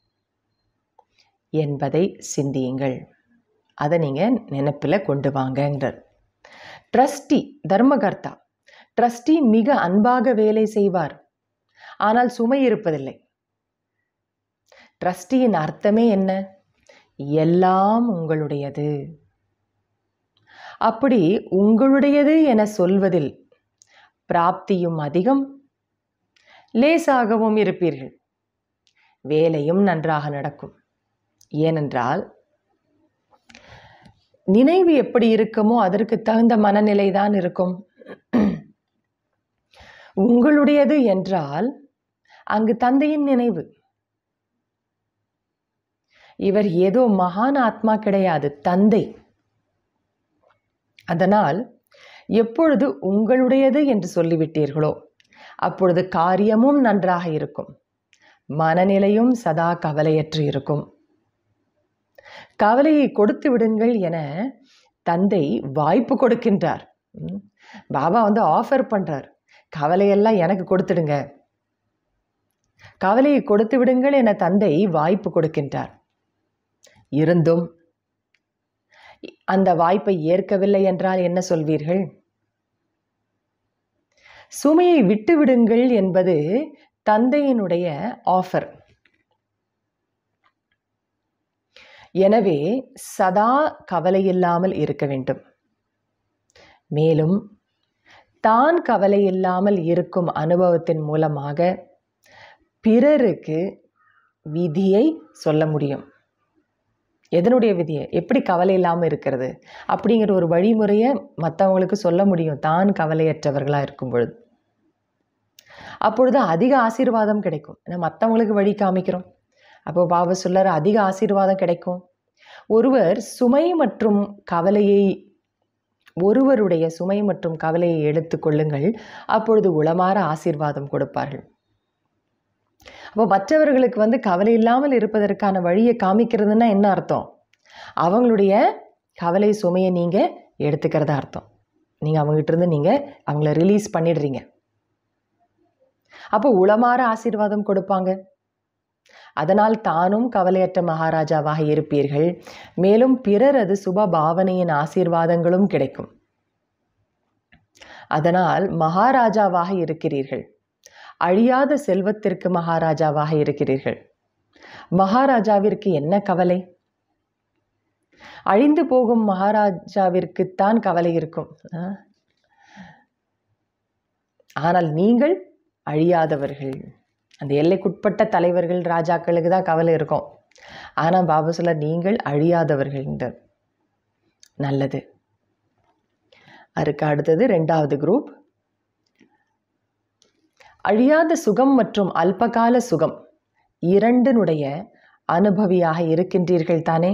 என்பதை சிந்தியுங்கள். அதை நீங்கள் நினைப்பில் கொண்டு வாங்கங்கிறார். ட்ரஸ்டி தர்மகர்த்தா. ட்ரஸ்டி மிக அன்பாக வேலை செய்வார், ஆனால் சுமை இருப்பதில்லை. ட்ரஸ்டியின் அர்த்தமே என்ன? எல்லாம் உங்களுடையது. அப்படி உங்களுடையது என சொல்வதில் பிராப்தியும் அதிகம், லேசாகவும் இருப்பீர்கள். வேலையும் நன்றாக நடக்கும். ஏனென்றால் நினைவு எப்படி இருக்குமோ அதற்கு தகுந்த மனநிலை தான் இருக்கும். உங்களுடையது என்றால் அங்கு தந்தையின் நினைவு. இவர் ஏதோ மகான் ஆத்மா கிடையாது, தந்தை. அதனால் எப்பொழுது உங்களுடையது என்று சொல்லிவிட்டீர்களோ அப்பொழுது காரியமும் நன்றாக இருக்கும், மனநிலையும் சதா கவலையற்று இருக்கும். கவலையை கொடுத்து விடுங்கள் என தந்தை வாய்ப்பு கொடுக்கின்றார். பாபா ஆஃபர் பண்றார், கவலையெல்லாம் எனக்கு கொடுத்துடுங்க, கவலையை கொடுத்து விடுங்கள் என தந்தை வாய்ப்பு கொடுக்கின்றார். இருந்தும் அந்த வாய்ப்பை ஏற்கவில்லை என்றால் என்ன சொல்வீர்கள்? சுமையை விட்டு விடுங்கள் என்பது தந்தையினுடைய ஆஃபர். எனவே சதா கவலை இல்லாமல் இருக்க வேண்டும். மேலும் தான் கவலை இல்லாமல் இருக்கும் அனுபவத்தின் மூலமாக பிறருக்கு விதியை சொல்ல முடியும். எதனுடைய விதியை? எப்படி கவலை இல்லாமல் இருக்கிறது அப்படிங்கிற ஒரு வழிமுறையை மற்றவங்களுக்கு சொல்ல முடியும், தான் கவலையற்றவர்களாக இருக்கும் பொழுது. அப்பொழுது அதிக ஆசீர்வாதம் கிடைக்கும். ஏன்னா மற்றவங்களுக்கு வழி காமிக்கிறோம். அப்போ பாபா சொல்றார், அதிக ஆசீர்வாதம் கிடைக்கும். ஒருவருடைய சுமை மற்றும் கவலையை எடுத்துக்கொள்ளுங்கள், அப்பொழுது உளமாற ஆசீர்வாதம் கொடுப்பார்கள். அப்போ மற்றவர்களுக்கு கவலை இல்லாமல் இருப்பதற்கான வழியை காமிக்கிறதுன்னா என்ன அர்த்தம்? அவங்களுடைய கவலை சுமையை நீங்கள் எடுத்துக்கிறதா அர்த்தம். நீங்கள் அவங்ககிட்ட இருந்து நீங்கள் அவங்கள ரிலீஸ் பண்ணிடுறீங்க. அப்போ உளமாற ஆசீர்வாதம் கொடுப்பாங்க. அதனால் தானும் கவலையற்ற மகாராஜாவாக இருப்பீர்கள். மேலும் பிறரது சுப பாவனையின் ஆசீர்வாதங்களும் கிடைக்கும். அதனால் மகாராஜாவாக இருக்கிறீர்கள். அழியாத செல்வத்திற்கு மகாராஜாவாக இருக்கிறீர்கள். மகாராஜாவிற்கு என்ன கவலை? அழிந்து போகும் மகாராஜாவிற்குத்தான் கவலை இருக்கும். ஆனால் நீங்கள் அழியாதவர்கள். அந்த எல்லைக்குட்பட்ட தலைவர்கள் ராஜாக்களுக்கு தான் கவலை இருக்கும். ஆனால் பாபா சொல்ல, நீங்கள் அழியாதவர்கள். நல்லது. அதுக்கு அடுத்தது 2வது குரூப். அழியாத சுகம் மற்றும் அல்பகால சுகம் இரண்டினுடைய அனுபவியாக இருக்கின்றீர்கள் தானே?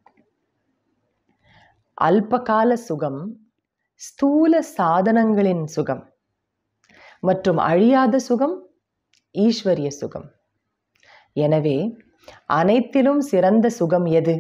அல்பகால சுகம் ஸ்தூல சாதனங்களின் சுகம் மற்றும் அழியாத சுகம் ஈஸ்வரிய சுகம். எனவே அனைத்திலும் சிறந்த சுகம் எது?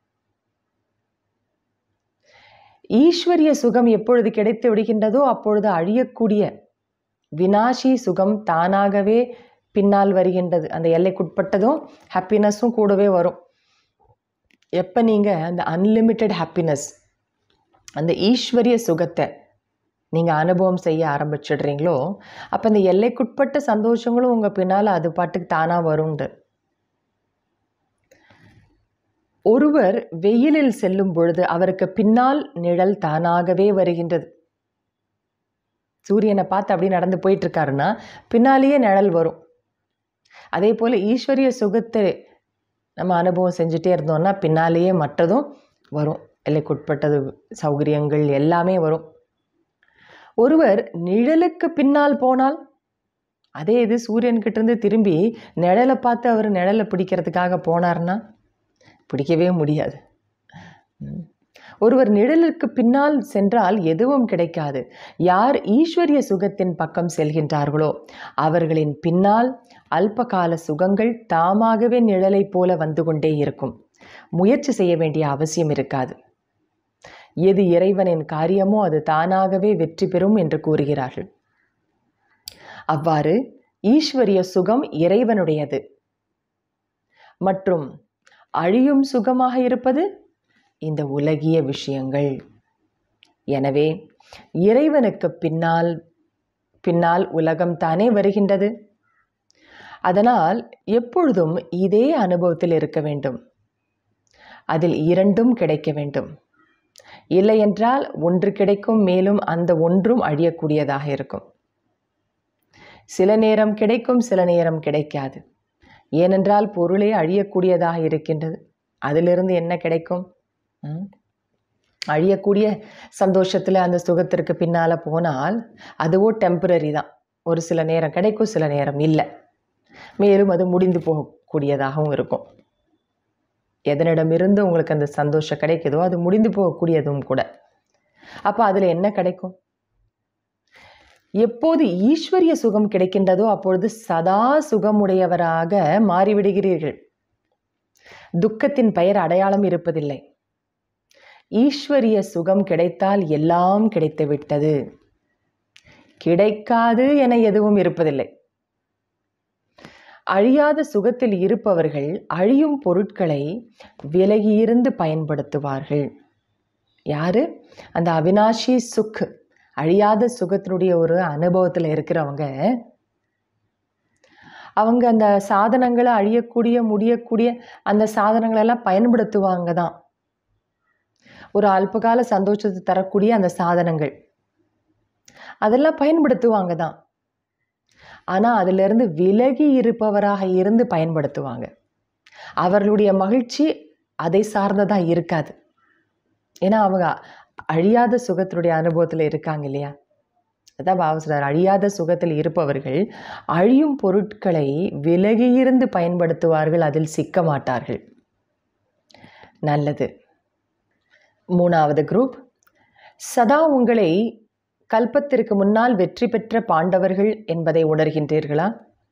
ஈஸ்வரிய சுகம் எப்பொழுது கிடைத்து விடுகின்றதோ அப்பொழுது அழியக்கூடிய வினாஷி சுகம் தானாகவே பின்னால் வருகின்றது. அந்த எல்லைக்குட்பட்டதும் ஹாப்பினஸும் கூடவே வரும். எப்போ நீங்கள் அந்த அன்லிமிட்டெட் ஹாப்பினஸ், அந்த ஈஸ்வரிய சுகத்தை நீங்கள் அனுபவம் செய்ய ஆரம்பிச்சிடுறீங்களோ அப்போ அந்த எல்லைக்குட்பட்ட சந்தோஷங்களும் உங்கள் பின்னால் அது பாட்டுக்கு தானாக வருண்டு. ஒருவர் வெயிலில் செல்லும் பொழுது அவருக்கு பின்னால் நிழல் தானாகவே வருகின்றது. சூரியனை பார்த்து அப்படி நடந்து போயிட்டு இருக்காருன்னா பின்னாலேயே நிழல் வரும். அதே போல் ஈஸ்வரிய சுகத்தை நம்ம அனுபவம் செஞ்சுட்டே இருந்தோம்னா பின்னாலேயே மற்றதும் வரும். எல்லைக்குட்பட்டது சௌகரியங்கள் எல்லாமே வரும். ஒருவர் நிழலுக்கு பின்னால் போனால், அதே இது சூரியன்கிட்டேருந்து திரும்பி நிழலை பார்த்து அவர் நிழலை பிடிக்கிறதுக்காக போனார்னா பிடிக்கவே முடியாது. ஒருவர் நிழலுக்கு பின்னால் சென்றால் எதுவும் கிடைக்காது. யார் ஈஸ்வரிய சுகத்தின் பக்கம் செல்கின்றார்களோ அவர்களின் பின்னால் அல்பகால சுகங்கள் தாமாகவே நிழலை போல வந்து கொண்டே இருக்கும். முயற்சி செய்ய வேண்டிய அவசியம் இருக்காது. எது இறைவனின் காரியமோ அது தானாகவே வெற்றி பெறும் என்று கூறுகிறார்கள். அவ்வாறு ஈஸ்வரிய சுகம் இறைவனுடையது மற்றும் அழியும் சுகமாக இருப்பது இந்த உலகிய விஷயங்கள். எனவே இறைவனுக்கு பின்னால் உலகம் தானே வருகின்றது. அதனால் எப்பொழுதும் இதே அனுபவத்தில் இருக்க வேண்டும். அதில் இரண்டும் கிடைக்க வேண்டும். இல்லை என்றால் ஒன்று கிடைக்கும், மேலும் அந்த ஒன்றும் அழியக்கூடியதாக இருக்கும். சில நேரம் கிடைக்கும், சில நேரம் கிடைக்காது. ஏனென்றால் பொருளே அழியக்கூடியதாக இருக்கின்றது. அதிலிருந்து என்ன கிடைக்கும்? அழியக்கூடிய சந்தோஷத்தில் அந்த சுகத்திற்கு பின்னால் போனால் அதுவோ டெம்பரரி தான். ஒரு சில நேரம் கிடைக்கும், சில நேரம் இல்லை. மேலும் அது முடிந்து போகக்கூடியதாகவும் இருக்கும். எதனிடமிருந்து உங்களுக்கு அந்த சந்தோஷம் கிடைக்குதோ அது முடிந்து போகக்கூடியதும் கூட. அப்போ அதில் என்ன கிடைக்கும்? எப்போது ஈஸ்வரிய சுகம் கிடைக்கின்றதோ அப்பொழுது சதா சுகமுடையவராக மாறிவிடுகிறீர்கள். துக்கத்தின் பெயர் அடையாளம் இருப்பதில்லை. ஈஸ்வரிய சுகம் கிடைத்தால் எல்லாம் கிடைத்து விட்டது. கிடைக்காது என எதுவும் இருப்பதில்லை. அழியாத சுகத்தில் இருப்பவர்கள் அழியும் பொருட்களை விலகியிருந்து பயன்படுத்துவார்கள். யாரு? அந்த அவினாஷி சுக், அழியாத சுகத்தினுடைய ஒரு அனுபவத்தில் இருக்கிறவங்க. அவங்க அந்த சாதனங்களை அழியக்கூடிய முடியக்கூடிய அந்த சாதனங்களெல்லாம் பயன்படுத்துவாங்க தான். ஒரு அல்பகால சந்தோஷத்தை தரக்கூடிய அந்த சாதனங்கள் அதெல்லாம் பயன்படுத்துவாங்க தான். ஆனால் அதிலிருந்து விலகி இருப்பவராக இருந்து பயன்படுத்துவாங்க. அவர்களுடைய மகிழ்ச்சி அதை சார்ந்ததாக இருக்காது. ஏன்னா அவங்க அழியாத சுகத்தினுடைய அனுபவத்தில் இருக்காங்க இல்லையா? அதான் பாபா சொல்றார், அழியாத சுகத்தில் இருப்பவர்கள் அழியும் பொருட்களை விலகியிருந்து பயன்படுத்துவார்கள், அதில் சிக்க மாட்டார்கள். நல்லது. 3வது குரூப், சதா உங்களை கல்பத்திற்கு முன்னால் வெற்றி பெற்ற பாண்டவர்கள் என்பதை உணர்கின்றீர்களா?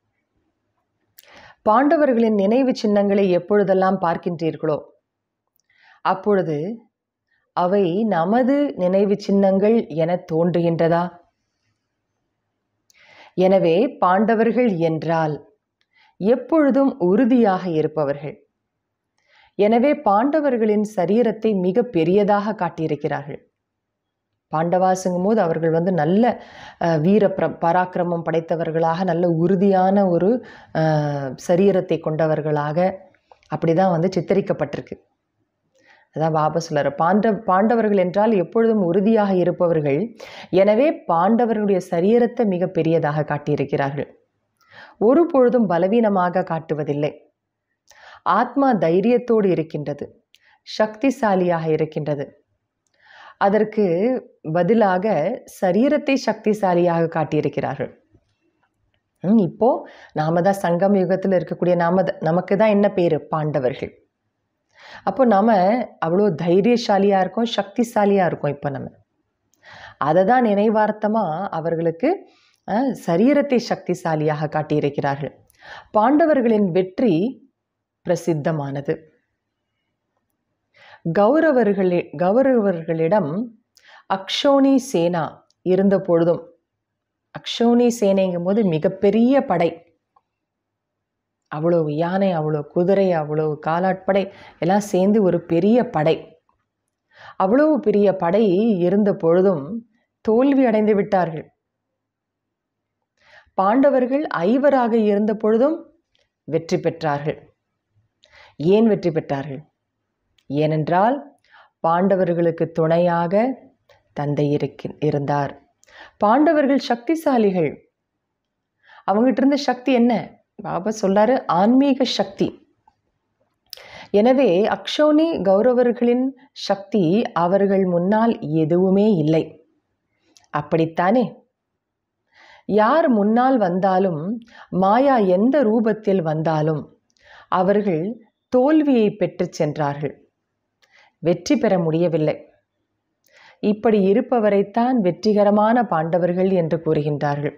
பாண்டவர்களின் நினைவு சின்னங்களை எப்பொழுதெல்லாம் பார்க்கின்றீர்களோ அப்பொழுது அவை நமது நினைவு சின்னங்கள் என தோன்றுகின்றதா? எனவே பாண்டவர்கள் என்றால் எப்பொழுதும் உறுதியாக இருப்பவர்கள். எனவே பாண்டவர்களின் சரீரத்தை மிக பெரியதாக காட்டியிருக்கிறார்கள். பாண்டவாசுங்கும் போது அவர்கள் நல்ல வீர பராக்கிரமம் படைத்தவர்களாக, நல்ல உறுதியான ஒரு சரீரத்தை கொண்டவர்களாக அப்படிதான் சித்தரிக்கப்பட்டிருக்கு. அதான் பாபா சொல்றாரு, பாண்டவர்கள் என்றால் எப்பொழுதும் உறுதியாக இருப்பவர்கள். எனவே பாண்டவர்களுடைய சரீரத்தை மிக பெரியதாக காட்டியிருக்கிறார்கள். ஒரு பொழுதும் பலவீனமாக காட்டுவதில்லை. ஆத்மா தைரியத்தோடு இருக்கின்றது, சக்திசாலியாக இருக்கின்றது. அதற்கு பதிலாக சரீரத்தை சக்திசாலியாக காட்டியிருக்கிறார்கள். இப்போ நாம தான் சங்கம் யுகத்தில் இருக்கக்கூடிய நமக்கு தான் என்ன பேரு? பாண்டவர்கள். அப்போ நாம அவ்வளோ தைரியசாலியாக இருக்கோம், சக்திசாலியாக இருக்கோம். இப்போ நம்ம அதை தான் நினைவார்த்தமாக அவர்களுக்கு சரீரத்தை சக்திசாலியாக காட்டியிருக்கிறார்கள். பாண்டவர்களின் வெற்றி பிரசித்தமானது. கௌரவர்களிடம் அக்ஷோணி சேனா இருந்த பொழுதும், அக்ஷோணி சேனைங்கும் போது மிகப்பெரிய படை, அவ்வளோ யானை, அவ்வளோ குதிரை, அவ்வளோ காலாட்படை எல்லாம் சேர்ந்து ஒரு பெரிய படை. அவ்வளவு பெரிய படை இருந்த பொழுதும் தோல்வி அடைந்து விட்டார்கள். பாண்டவர்கள் 5 இருந்த பொழுதும் வெற்றி பெற்றார்கள். ஏன் வெற்றி பெற்றார்கள்? ஏனென்றால் பாண்டவர்களுக்கு துணையாக தந்தை இருந்தார். பாண்டவர்கள் சக்திசாலிகள். அவங்ககிட்ட இருந்த சக்தி என்ன? பாபா சொல்லாரு, ஆன்மீக சக்தி. எனவே அக்ஷோனி கௌரவர்களின் சக்தி அவர்கள் முன்னால் எதுவுமே இல்லை. அப்படித்தானே? யார் முன்னால் வந்தாலும், மாயா எந்த ரூபத்தில் வந்தாலும் அவர்கள் தோல்வியை பெற்று சென்றார்கள், வெற்றி பெற முடியவில்லை. இப்படி இருப்பவரைத்தான் வெற்றிகரமான பாண்டவர்கள் என்று கூறுகின்றார்கள்.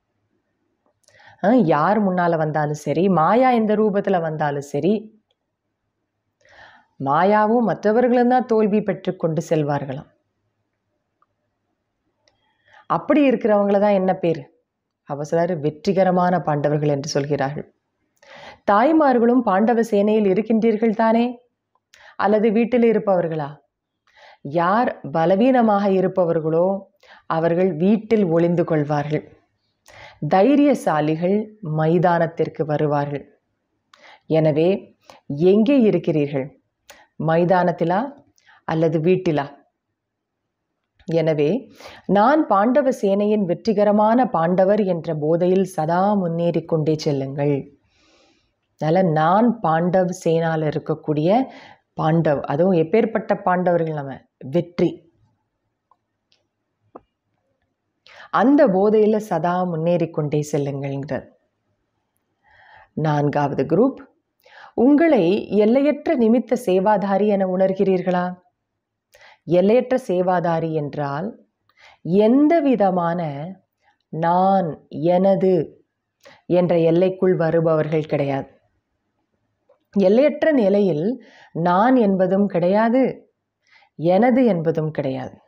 யார் முன்னால வந்தாலும் சரி, மாயா எந்த ரூபத்தில் வந்தாலும் சரி, மாயாவும் மற்றவர்களும் தான் தோல்வி பெற்று கொண்டு செல்வார்களாம். அப்படி இருக்கிறவங்கள தான் என்ன பேர்? அவசர வெற்றிகரமான பாண்டவர்கள் என்று சொல்கிறார்கள். தாய்மார்களும் பாண்டவ சேனையில் இருக்கின்றீர்கள் தானே? அல்லது வீட்டில் இருப்பவர்களா? யார் பலவீனமாக இருப்பவர்களோ அவர்கள் வீட்டில் ஒளிந்து கொள்வார்கள். தைரியசாலிகள் மைதானத்திற்கு வருவார்கள். எனவே எங்கே இருக்கிறீர்கள்? மைதானத்திலா அல்லது வீட்டிலா? எனவே நான் பாண்டவ சேனையின் வெற்றிகரமான பாண்டவர் என்ற போதையில் சதா முன்னேறி கொண்டே செல்லுங்கள். அதனால் நான் பாண்டவ சேனாவில் இருக்கக்கூடிய பாண்டவ், அதுவும் எப்பேற்பட்ட பாண்டவர்கள், நம்ம வெற்றி, அந்த போதையில் சதா முன்னேறி கொண்டே செல்லுங்கள்ங்கிறார். 4வது குரூப், உங்களை எல்லையற்ற நிமித்த சேவாதாரி என உணர்கிறீர்களா? எல்லையற்ற சேவாதாரி என்றால் எந்த விதமான நான், எனது என்ற எல்லைக்குள் வருபவர்கள் கிடையாது. எல்லையற்ற நிலையில் நான் என்பதும் கிடையாது, எனது என்பதும் கிடையாது.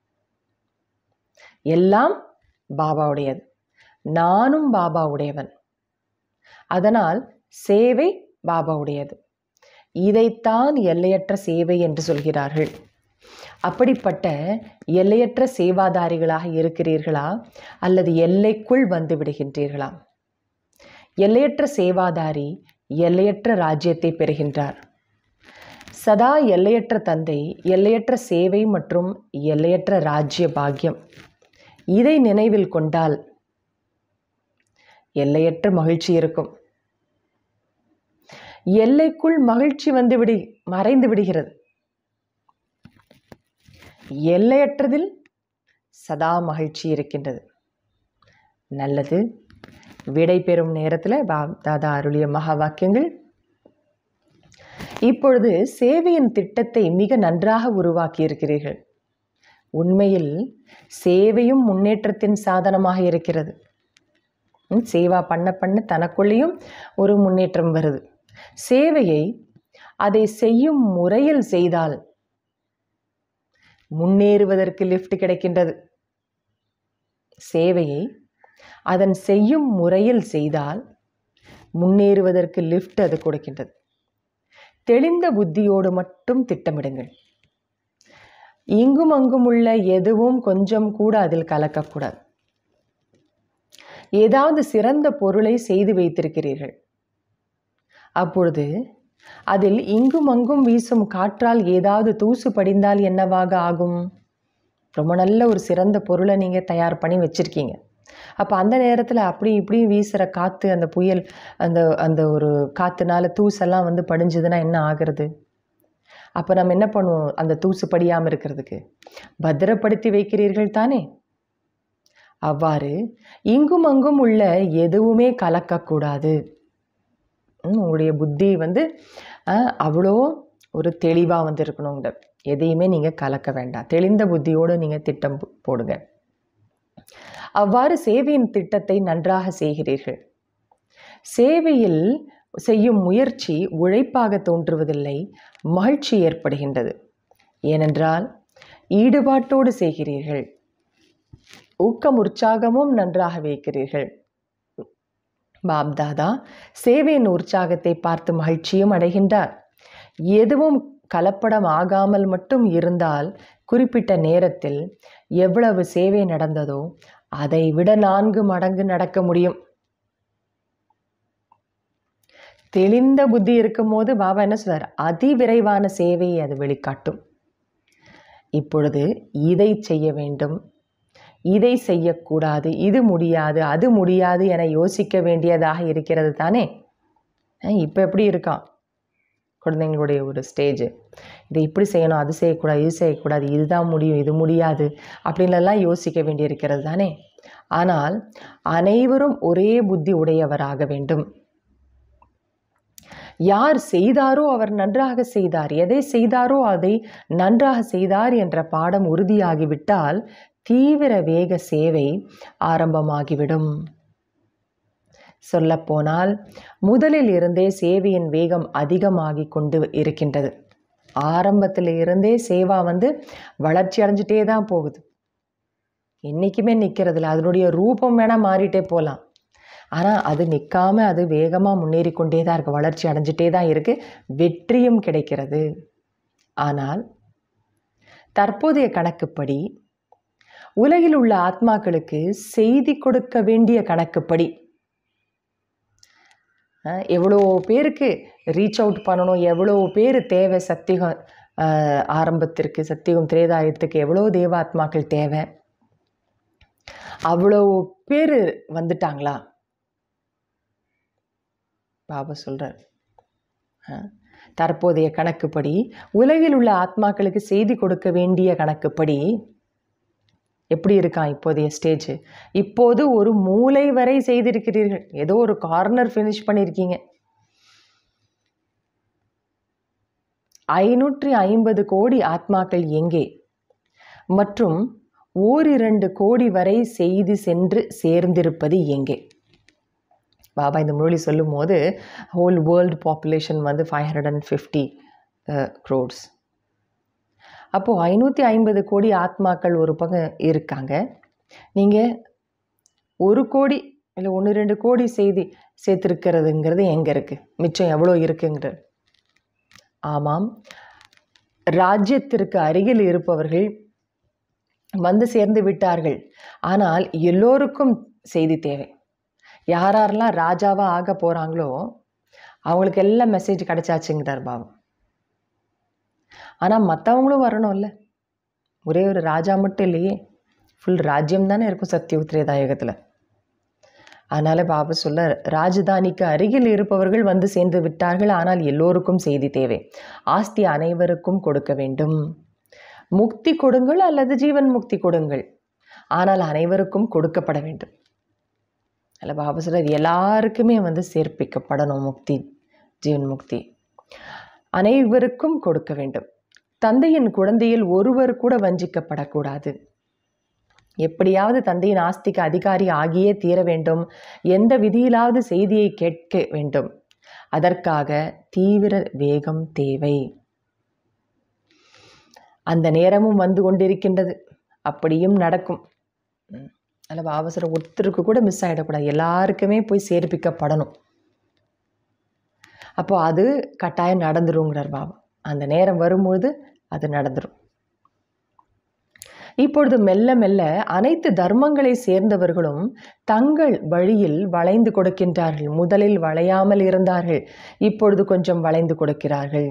எல்லாம் பாபாவுடையது, நானும் பாபாவுடையவன். அதனால் சேவை பாபாவுடையது. இதைத்தான் எல்லையற்ற சேவை என்று சொல்கிறார்கள். அப்படிப்பட்ட எல்லையற்ற சேவாதாரிகளாக இருக்கிறீர்களா அல்லது எல்லைக்குள் வந்து விடுகின்றீர்களா? எல்லையற்ற சேவாதாரி எல்லையற்ற ராஜ்யத்தை பெறுகின்றார். சதா எல்லையற்ற தந்தை, எல்லையற்ற சேவை மற்றும் எல்லையற்ற ராஜ்ய பாக்கியம், இதை நினைவில் கொண்டால் எல்லையற்ற மகிழ்ச்சி இருக்கும். எல்லைக்குள் மகிழ்ச்சி மறைந்து விடுகிறது. எல்லையற்றதில் சதா மகிழ்ச்சி இருக்கின்றது. நல்லது. விடை பெறும் நேரத்தில் தாதா அருளிய மகா வாக்கியங்கள். இப்பொழுது சேவையின் திட்டத்தை மிக நன்றாக உருவாக்கி இருக்கிறீர்கள். உண்மையில் சேவையும் முன்னேற்றத்தின் சாதனமாக இருக்கிறது. சேவா பண்ண தனக்குள்ளேயும் ஒரு முன்னேற்றம் வருது. சேவையை அதை செய்யும் முறையில் செய்தால் முன்னேறுவதற்கு லிஃப்ட் கிடைக்கின்றது. சேவையை அதன் செய்யும் முறையில் செய்தால் முன்னேறுவதற்கு லிஃப்ட் அது கொடுக்கின்றது. தெளிந்த புத்தியோடு மட்டும் திட்டமிடுங்கள். இங்கும் அங்கும் உள்ள எதுவும் கொஞ்சம் கூட அதில் கலக்கக்கூடாது. ஏதாவது சிறந்த பொருளை செய்து வைத்திருக்கிறீர்கள். அப்பொழுது அதில் இங்கும் அங்கும் வீசும் காற்றால் ஏதாவது தூசு படிந்தால் என்னவாக ஆகும்? ரொம்ப நல்ல ஒரு சிறந்த பொருளை நீங்கள் தயார் பண்ணி வச்சுருக்கீங்க. அப்போ அந்த நேரத்தில் அப்படி இப்படி வீசுகிற காற்று, அந்த புயல், அந்த ஒரு காற்றுனால தூசெல்லாம் வந்து படிஞ்சதுன்னா என்ன ஆகிறது? அப்போ நம்ம என்ன பண்ணுவோம்? அந்த தூசு படியாமல் இருக்கிறதுக்கு பத்திரப்படுத்தி வைக்கிறீர்கள் தானே? அவ்வாறு இங்கும் அங்கும் உள்ள எதுவுமே கலக்கக்கூடாது. உங்களுடைய புத்தி வந்து அவ்வளோ ஒரு தெளிவாக வந்து இருக்கணுங்க. எதையுமே நீங்கள் கலக்க வேண்டாம். தெளிந்த புத்தியோடு நீங்கள் திட்டம் போடுங்க. அவ்வாறு சேவையின் திட்டத்தை நன்றாக செய்கிறீர்கள். சேவையில் செய்யும் முயற்சி உழைப்பாக தோன்றுவதில்லை, மகிழ்ச்சி ஏற்படுகின்றது. ஏனென்றால் ஈடுபாட்டோடு செய்கிறீர்கள். ஊக்கம் உற்சாகமும் நன்றாக வைக்கிறீர்கள். பாப்தாதா சேவையின் உற்சாகத்தை பார்த்து மகிழ்ச்சியும் அடைகின்றார். எதுவும் கலப்படம் ஆகாமல் மட்டும் இருந்தால் குறிப்பிட்ட நேரத்தில் எவ்வளவு சேவை நடந்ததோ அதை விட 4 மடங்கு நடக்க முடியும். தெளிந்த புத்தி இருக்கும் போது பாபா என்ன சொல்றார்? அதிவிரைவான சேவையை அது வெளிக்காட்டும். இப்பொழுது இதை செய்ய வேண்டும், இதை செய்யக்கூடாது, இது முடியாது, அது முடியாது என யோசிக்க வேண்டியதாக இருக்கிறது தானே? இப்போ எப்படி இருக்கான் குழந்தைங்களுடைய ஒரு ஸ்டேஜ்? இதை இப்படி செய்யணும், அது செய்யக்கூடாது, இது செய்யக்கூடாது, இதுதான் முடியும், இது முடியாது அப்படின்லாம் யோசிக்க வேண்டியிருக்கிறது தானே? ஆனால் அனைவரும் ஒரே புத்தி உடையவராக வேண்டும். யார் செய்தாரோ அவர் நன்றாக செய்தார், எதை செய்தாரோ அதை நன்றாக செய்தார் என்ற பாடம் உறுதியாகிவிட்டால் தீவிர வேக சேவை ஆரம்பமாகிவிடும். சொல்லப்போனால் முதலில் இருந்தே சேவையின் வேகம் அதிகமாகி கொண்டு இருக்கின்றது. ஆரம்பத்தில் இருந்தே சேவா வந்து வளர்ச்சி அடைஞ்சிட்டே தான் போகுது. என்றைக்குமே நிற்கிறதில்ல. அதனுடைய ரூபம் வேணால் மாறிட்டே போகலாம், ஆனால் அது நிற்காமல் அது வேகமாக முன்னேறி கொண்டே தான் இருக்குது, வளர்ச்சி அடைஞ்சிட்டே தான் இருக்குது, வெற்றியும் கிடைக்கிறது. ஆனால் தற்போதைய கணக்குப்படி உலகில் உள்ள ஆத்மாக்களுக்கு செய்தி கொடுக்க வேண்டிய கணக்குப்படி எவ்வளோ பேருக்கு ரீச் அவுட் பண்ணணும், எவ்வளோ பேர் தேவை, ஆரம்பத்திற்கு சத்தியுகம் திரேதாயுகத்துக்கு எவ்வளோ தேவாத்மாக்கள் தேவை, அவ்வளோ பேர் வந்துட்டாங்களா? பாபா சொல்கிறார், தற்போதைய கணக்குப்படி உலகில் உள்ள ஆத்மாக்களுக்கு செய்தி கொடுக்க வேண்டிய கணக்குப்படி எப்படி இருக்கான் இப்போதைய ஸ்டேஜ்? இப்போது ஒரு மூலை வரை செய்திருக்கிறீர்கள், ஏதோ ஒரு கார்னர் ஃபினிஷ் பண்ணியிருக்கீங்க. 550 கோடி ஆத்மாக்கள் எங்கே மற்றும் 1-2 கோடி வரை செய்தி சென்று சேர்ந்திருப்பது எங்கே? பாபா இந்த முரளி சொல்லும் போது ஹோல் வேர்ல்டு பாப்புலேஷன் வந்து 550 crores. அப்போது 550 கோடி ஆத்மாக்கள் ஒரு பக்கம் இருக்காங்க. நீங்கள் 1 கோடி இல்லை 1-2 கோடி செய்தி சேர்த்துருக்கிறதுங்கிறது எங்கே இருக்குது? மிச்சம் எவ்வளோ இருக்குங்கிறது. ஆமாம், ராஜ்யத்திற்கு அருகில் இருப்பவர்கள் வந்து சேர்ந்து விட்டார்கள். ஆனால் எல்லோருக்கும் செய்தி தேவை. யாரெல்லாம் ராஜாவாக ஆக போகிறாங்களோ அவங்களுக்கு எல்லாம் மெசேஜ் கிடைச்சாச்சுங்கிறார் பாபா. ஆனால் மற்றவங்களும் வரணும்ல. ஒரே ஒரு ராஜா மட்டும் இல்லையே, ஃபுல் ராஜ்யம் தானே இருக்கும் சத்தியுக திரேதாயுகத்தில். அதனால் பாபா சொல்ல, ராஜதானிக்கு அருகில் இருப்பவர்கள் வந்து சேர்ந்து விட்டார்கள், ஆனால் எல்லோருக்கும் செய்தி தேவை. ஆஸ்தி அனைவருக்கும் கொடுக்க வேண்டும். முக்தி கொடுங்கள் அல்லது ஜீவன் முக்தி கொடுங்கள், ஆனால் அனைவருக்கும் கொடுக்கப்பட வேண்டும். அதில் பாபா சொல்கிறார், எல்லாருக்குமே வந்து சேர்ப்பிக்கப்படணும் முக்தி, ஜீவன் முக்தி அனைவருக்கும் கொடுக்க வேண்டும். தந்தையின் குழந்தையில் ஒருவர் கூட வஞ்சிக்கப்படக்கூடாது. எப்படியாவது தந்தையின் ஆஸ்திக்கு அதிகாரி ஆகியே தீர வேண்டும். எந்த விதியிலாவது செய்தியை கேட்க வேண்டும். அதற்காக தீவிர வேகம் தேவை. அந்த நேரமும் வந்து கொண்டிருக்கின்றது, அப்படியும் நடக்கும். அதில் அவசரம் ஒருத்தருக்கு கூட மிஸ் ஆகிடக்கூடாது, எல்லாருக்குமே போய் சேர்ப்பிக்கப்படணும். அப்போ அது கட்டாயம் நடந்துருங்கிறார் பாபா. அந்த நேரம் வரும்போது அது நடந்துடும். இப்பொழுது மெல்ல மெல்ல அனைத்து தர்மங்களை சேர்ந்தவர்களும் தங்கள் வழியில் வளைந்து கொடுக்கின்றார்கள். முதலில் வளையாமல் இருந்தார்கள், இப்பொழுது கொஞ்சம் வளைந்து கொடுக்கிறார்கள்.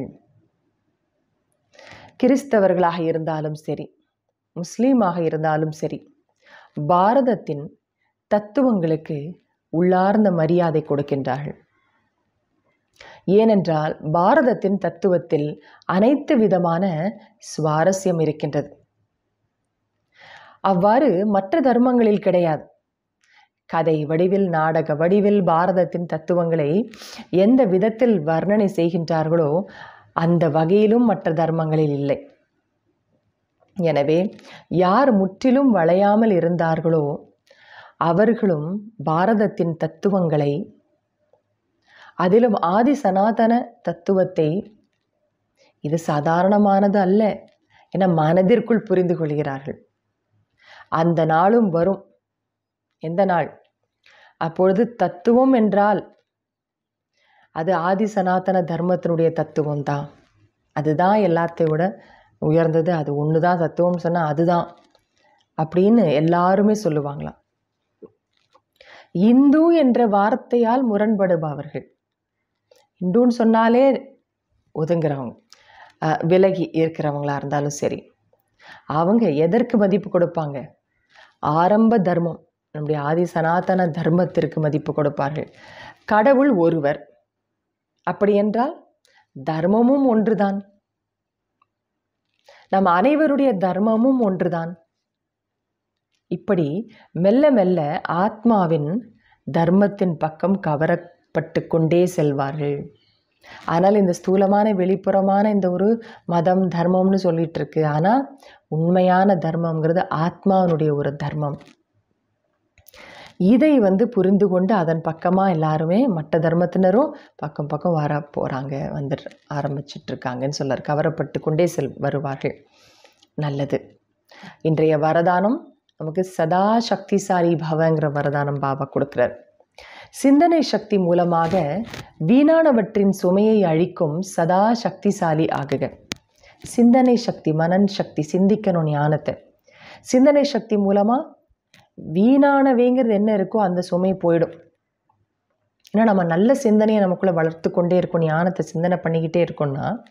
கிறிஸ்தவர்களாக இருந்தாலும் சரி, முஸ்லீமாக இருந்தாலும் சரி, பாரதத்தின் தத்துவங்களுக்கு உள்ளார்ந்த மரியாதை கொடுக்கின்றார்கள். ஏனென்றால் பாரதத்தின் தத்துவத்தில் அனைத்து விதமான சுவாரஸ்யம் இருக்கின்றது. அவ்வாறு மற்ற தர்மங்களில் கிடையாது. கதை வடிவில், நாடக வடிவில் பாரதத்தின் தத்துவங்களை எந்த விதத்தில் வர்ணனை செய்கின்றார்களோ அந்த வகையிலும் மற்ற தர்மங்களில் இல்லை. எனவே யார் முற்றிலும் வளையாமல் இருந்தார்களோ அவர்களும் பாரதத்தின் தத்துவங்களை, அதிலும் ஆதி சனாதன தத்துவத்தை, இது சாதாரணமானது அல்ல என மனதிற்குள் புரிந்து கொள்கிறார்கள். அந்த நாளும் வரும். எந்த நாள்? அப்பொழுது தத்துவம் என்றால் அது ஆதி சனாதன தர்மத்தினுடைய தத்துவம் தான். அதுதான் எல்லாத்தையும் விட உயர்ந்தது, அது ஒன்று தான் தத்துவம்னு சொன்னால் அதுதான் அப்படின்னு எல்லாருமே சொல்லுவாங்களாம். இந்து என்ற வார்த்தையால் முரண்படுபவர்கள், இந்துன்னு சொன்னாலே ஒதுங்குறவங்க, விலகி இருக்கிறவங்களா இருந்தாலும் சரி, அவங்க எதற்கு மதிப்பு கொடுப்பாங்க? ஆரம்ப தர்மம், நம்முடைய ஆதி சனாதன தர்மத்திற்கு மதிப்பு கொடுப்பார்கள். கடவுள் ஒருவர், அப்படி என்றால் தர்மமும் ஒன்றுதான், நம் அனைவருடைய தர்மமும் ஒன்றுதான். இப்படி மெல்ல மெல்ல ஆத்மாவின் தர்மத்தின் பக்கம் கவரப்பட்டு கொண்டே செல்வார்கள். ஆனால் இந்த ஸ்தூலமான வெளிப்புறமான இந்த ஒரு மதம் தர்மம்னு சொல்லிட்டு இருக்கு. ஆனால் உண்மையான தர்மம்ங்கிறது ஆத்மாவினுடைய ஒரு தர்மம். இதை புரிந்து கொண்டு அதன் பக்கமாக எல்லாருமே மற்ற தர்மத்தினரும் பக்கம் பக்கம் வர போகிறாங்க, ஆரம்பிச்சிட்ருக்காங்கன்னு சொல்லார். கவரப்பட்டு கொண்டே வருவார்கள். நல்லது. இன்றைய வரதானம் நமக்கு சதா சக்திசாலி பவங்கிற வரதானம் பாபா கொடுக்குறார். சிந்தனை சக்தி மூலமாக வீணானவற்றின் சுமையை அழிக்கும் சதா சக்திசாலி ஆகுக. சிந்தனை சக்தி, மனன் சக்தி, சிந்திக்கணும் ஞானத்தை. சிந்தனை சக்தி மூலமாக வீணானவேங்கிறது என்ன இருக்கோ அந்த சுமை போயிடும். ஏன்னா நம்ம நல்ல சிந்தனையை நமக்குள்ளே வளர்த்து கொண்டே இருக்கோம், ஞானத்தை சிந்தனை பண்ணிக்கிட்டே இருக்கோம்னா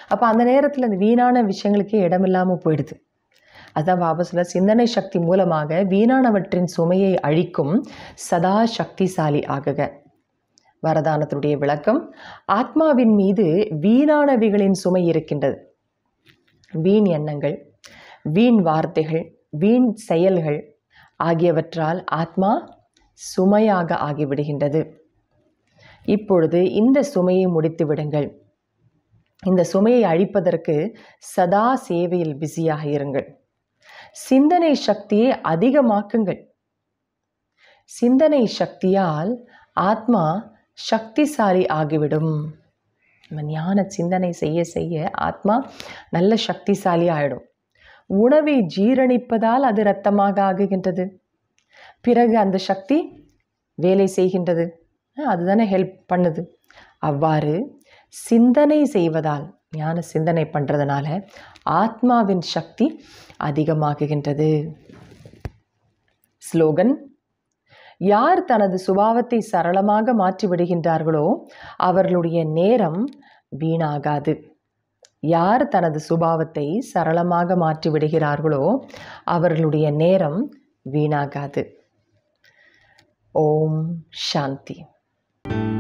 அப்போ அந்த நேரத்தில் அந்த வீணான விஷயங்களுக்கே இடமில்லாமல் போயிடுது. அதுதான் பாபா சொல்ல, சிந்தனை சக்தி மூலமாக வீணானவற்றின் சுமையை அழிக்கும் சதா சக்திசாலி ஆகுக. வரதானத்துடைய விளக்கம்: ஆத்மாவின் மீது வீணானவைகளின் சுமை இருக்கின்றது. வீண் எண்ணங்கள், வீண் வார்த்தைகள், வீண் செயல்கள் ஆகியவற்றால் ஆத்மா சுமையாக ஆகிவிடுகின்றது. இப்பொழுது இந்த சுமையை முடித்து விடுங்கள். இந்த சுமையை அழிப்பதற்கு சதா சேவையில் பிஸியாக இருங்கள். சிந்தனை சக்தியை அதிகமாக்குங்கள். சிந்தனை சக்தியால் ஆத்மா சக்திசாலி ஆகிவிடும். நம்ம ஞான சிந்தனை செய்ய செய்ய ஆத்மா நல்ல சக்திசாலி ஆகிடும். உணவை ஜீரணிப்பதால் அது இரத்தமாக ஆகுகின்றது. பிறகு அந்த சக்தி வேலை செய்கின்றது. அதுதானே ஹெல்ப் பண்ணுது. அவ்வாறு சிந்தனை செய்வதால், ஞான சிந்தனை பண்ணுறதுனால ஆத்மாவின் சக்தி அதிகமாகுகின்றது. ஸ்லோகன்: யார் தனது சுபாவத்தை சரளமாக மாற்றி விடுகின்றார்களோ அவர்களுடைய நேரம் வீணாகாது. யார் தனது சுபாவத்தை சரளமாக மாற்றி விடுகிறார்களோ அவர்களுடைய நேரம் வீணாகாது. ஓம் சாந்தி.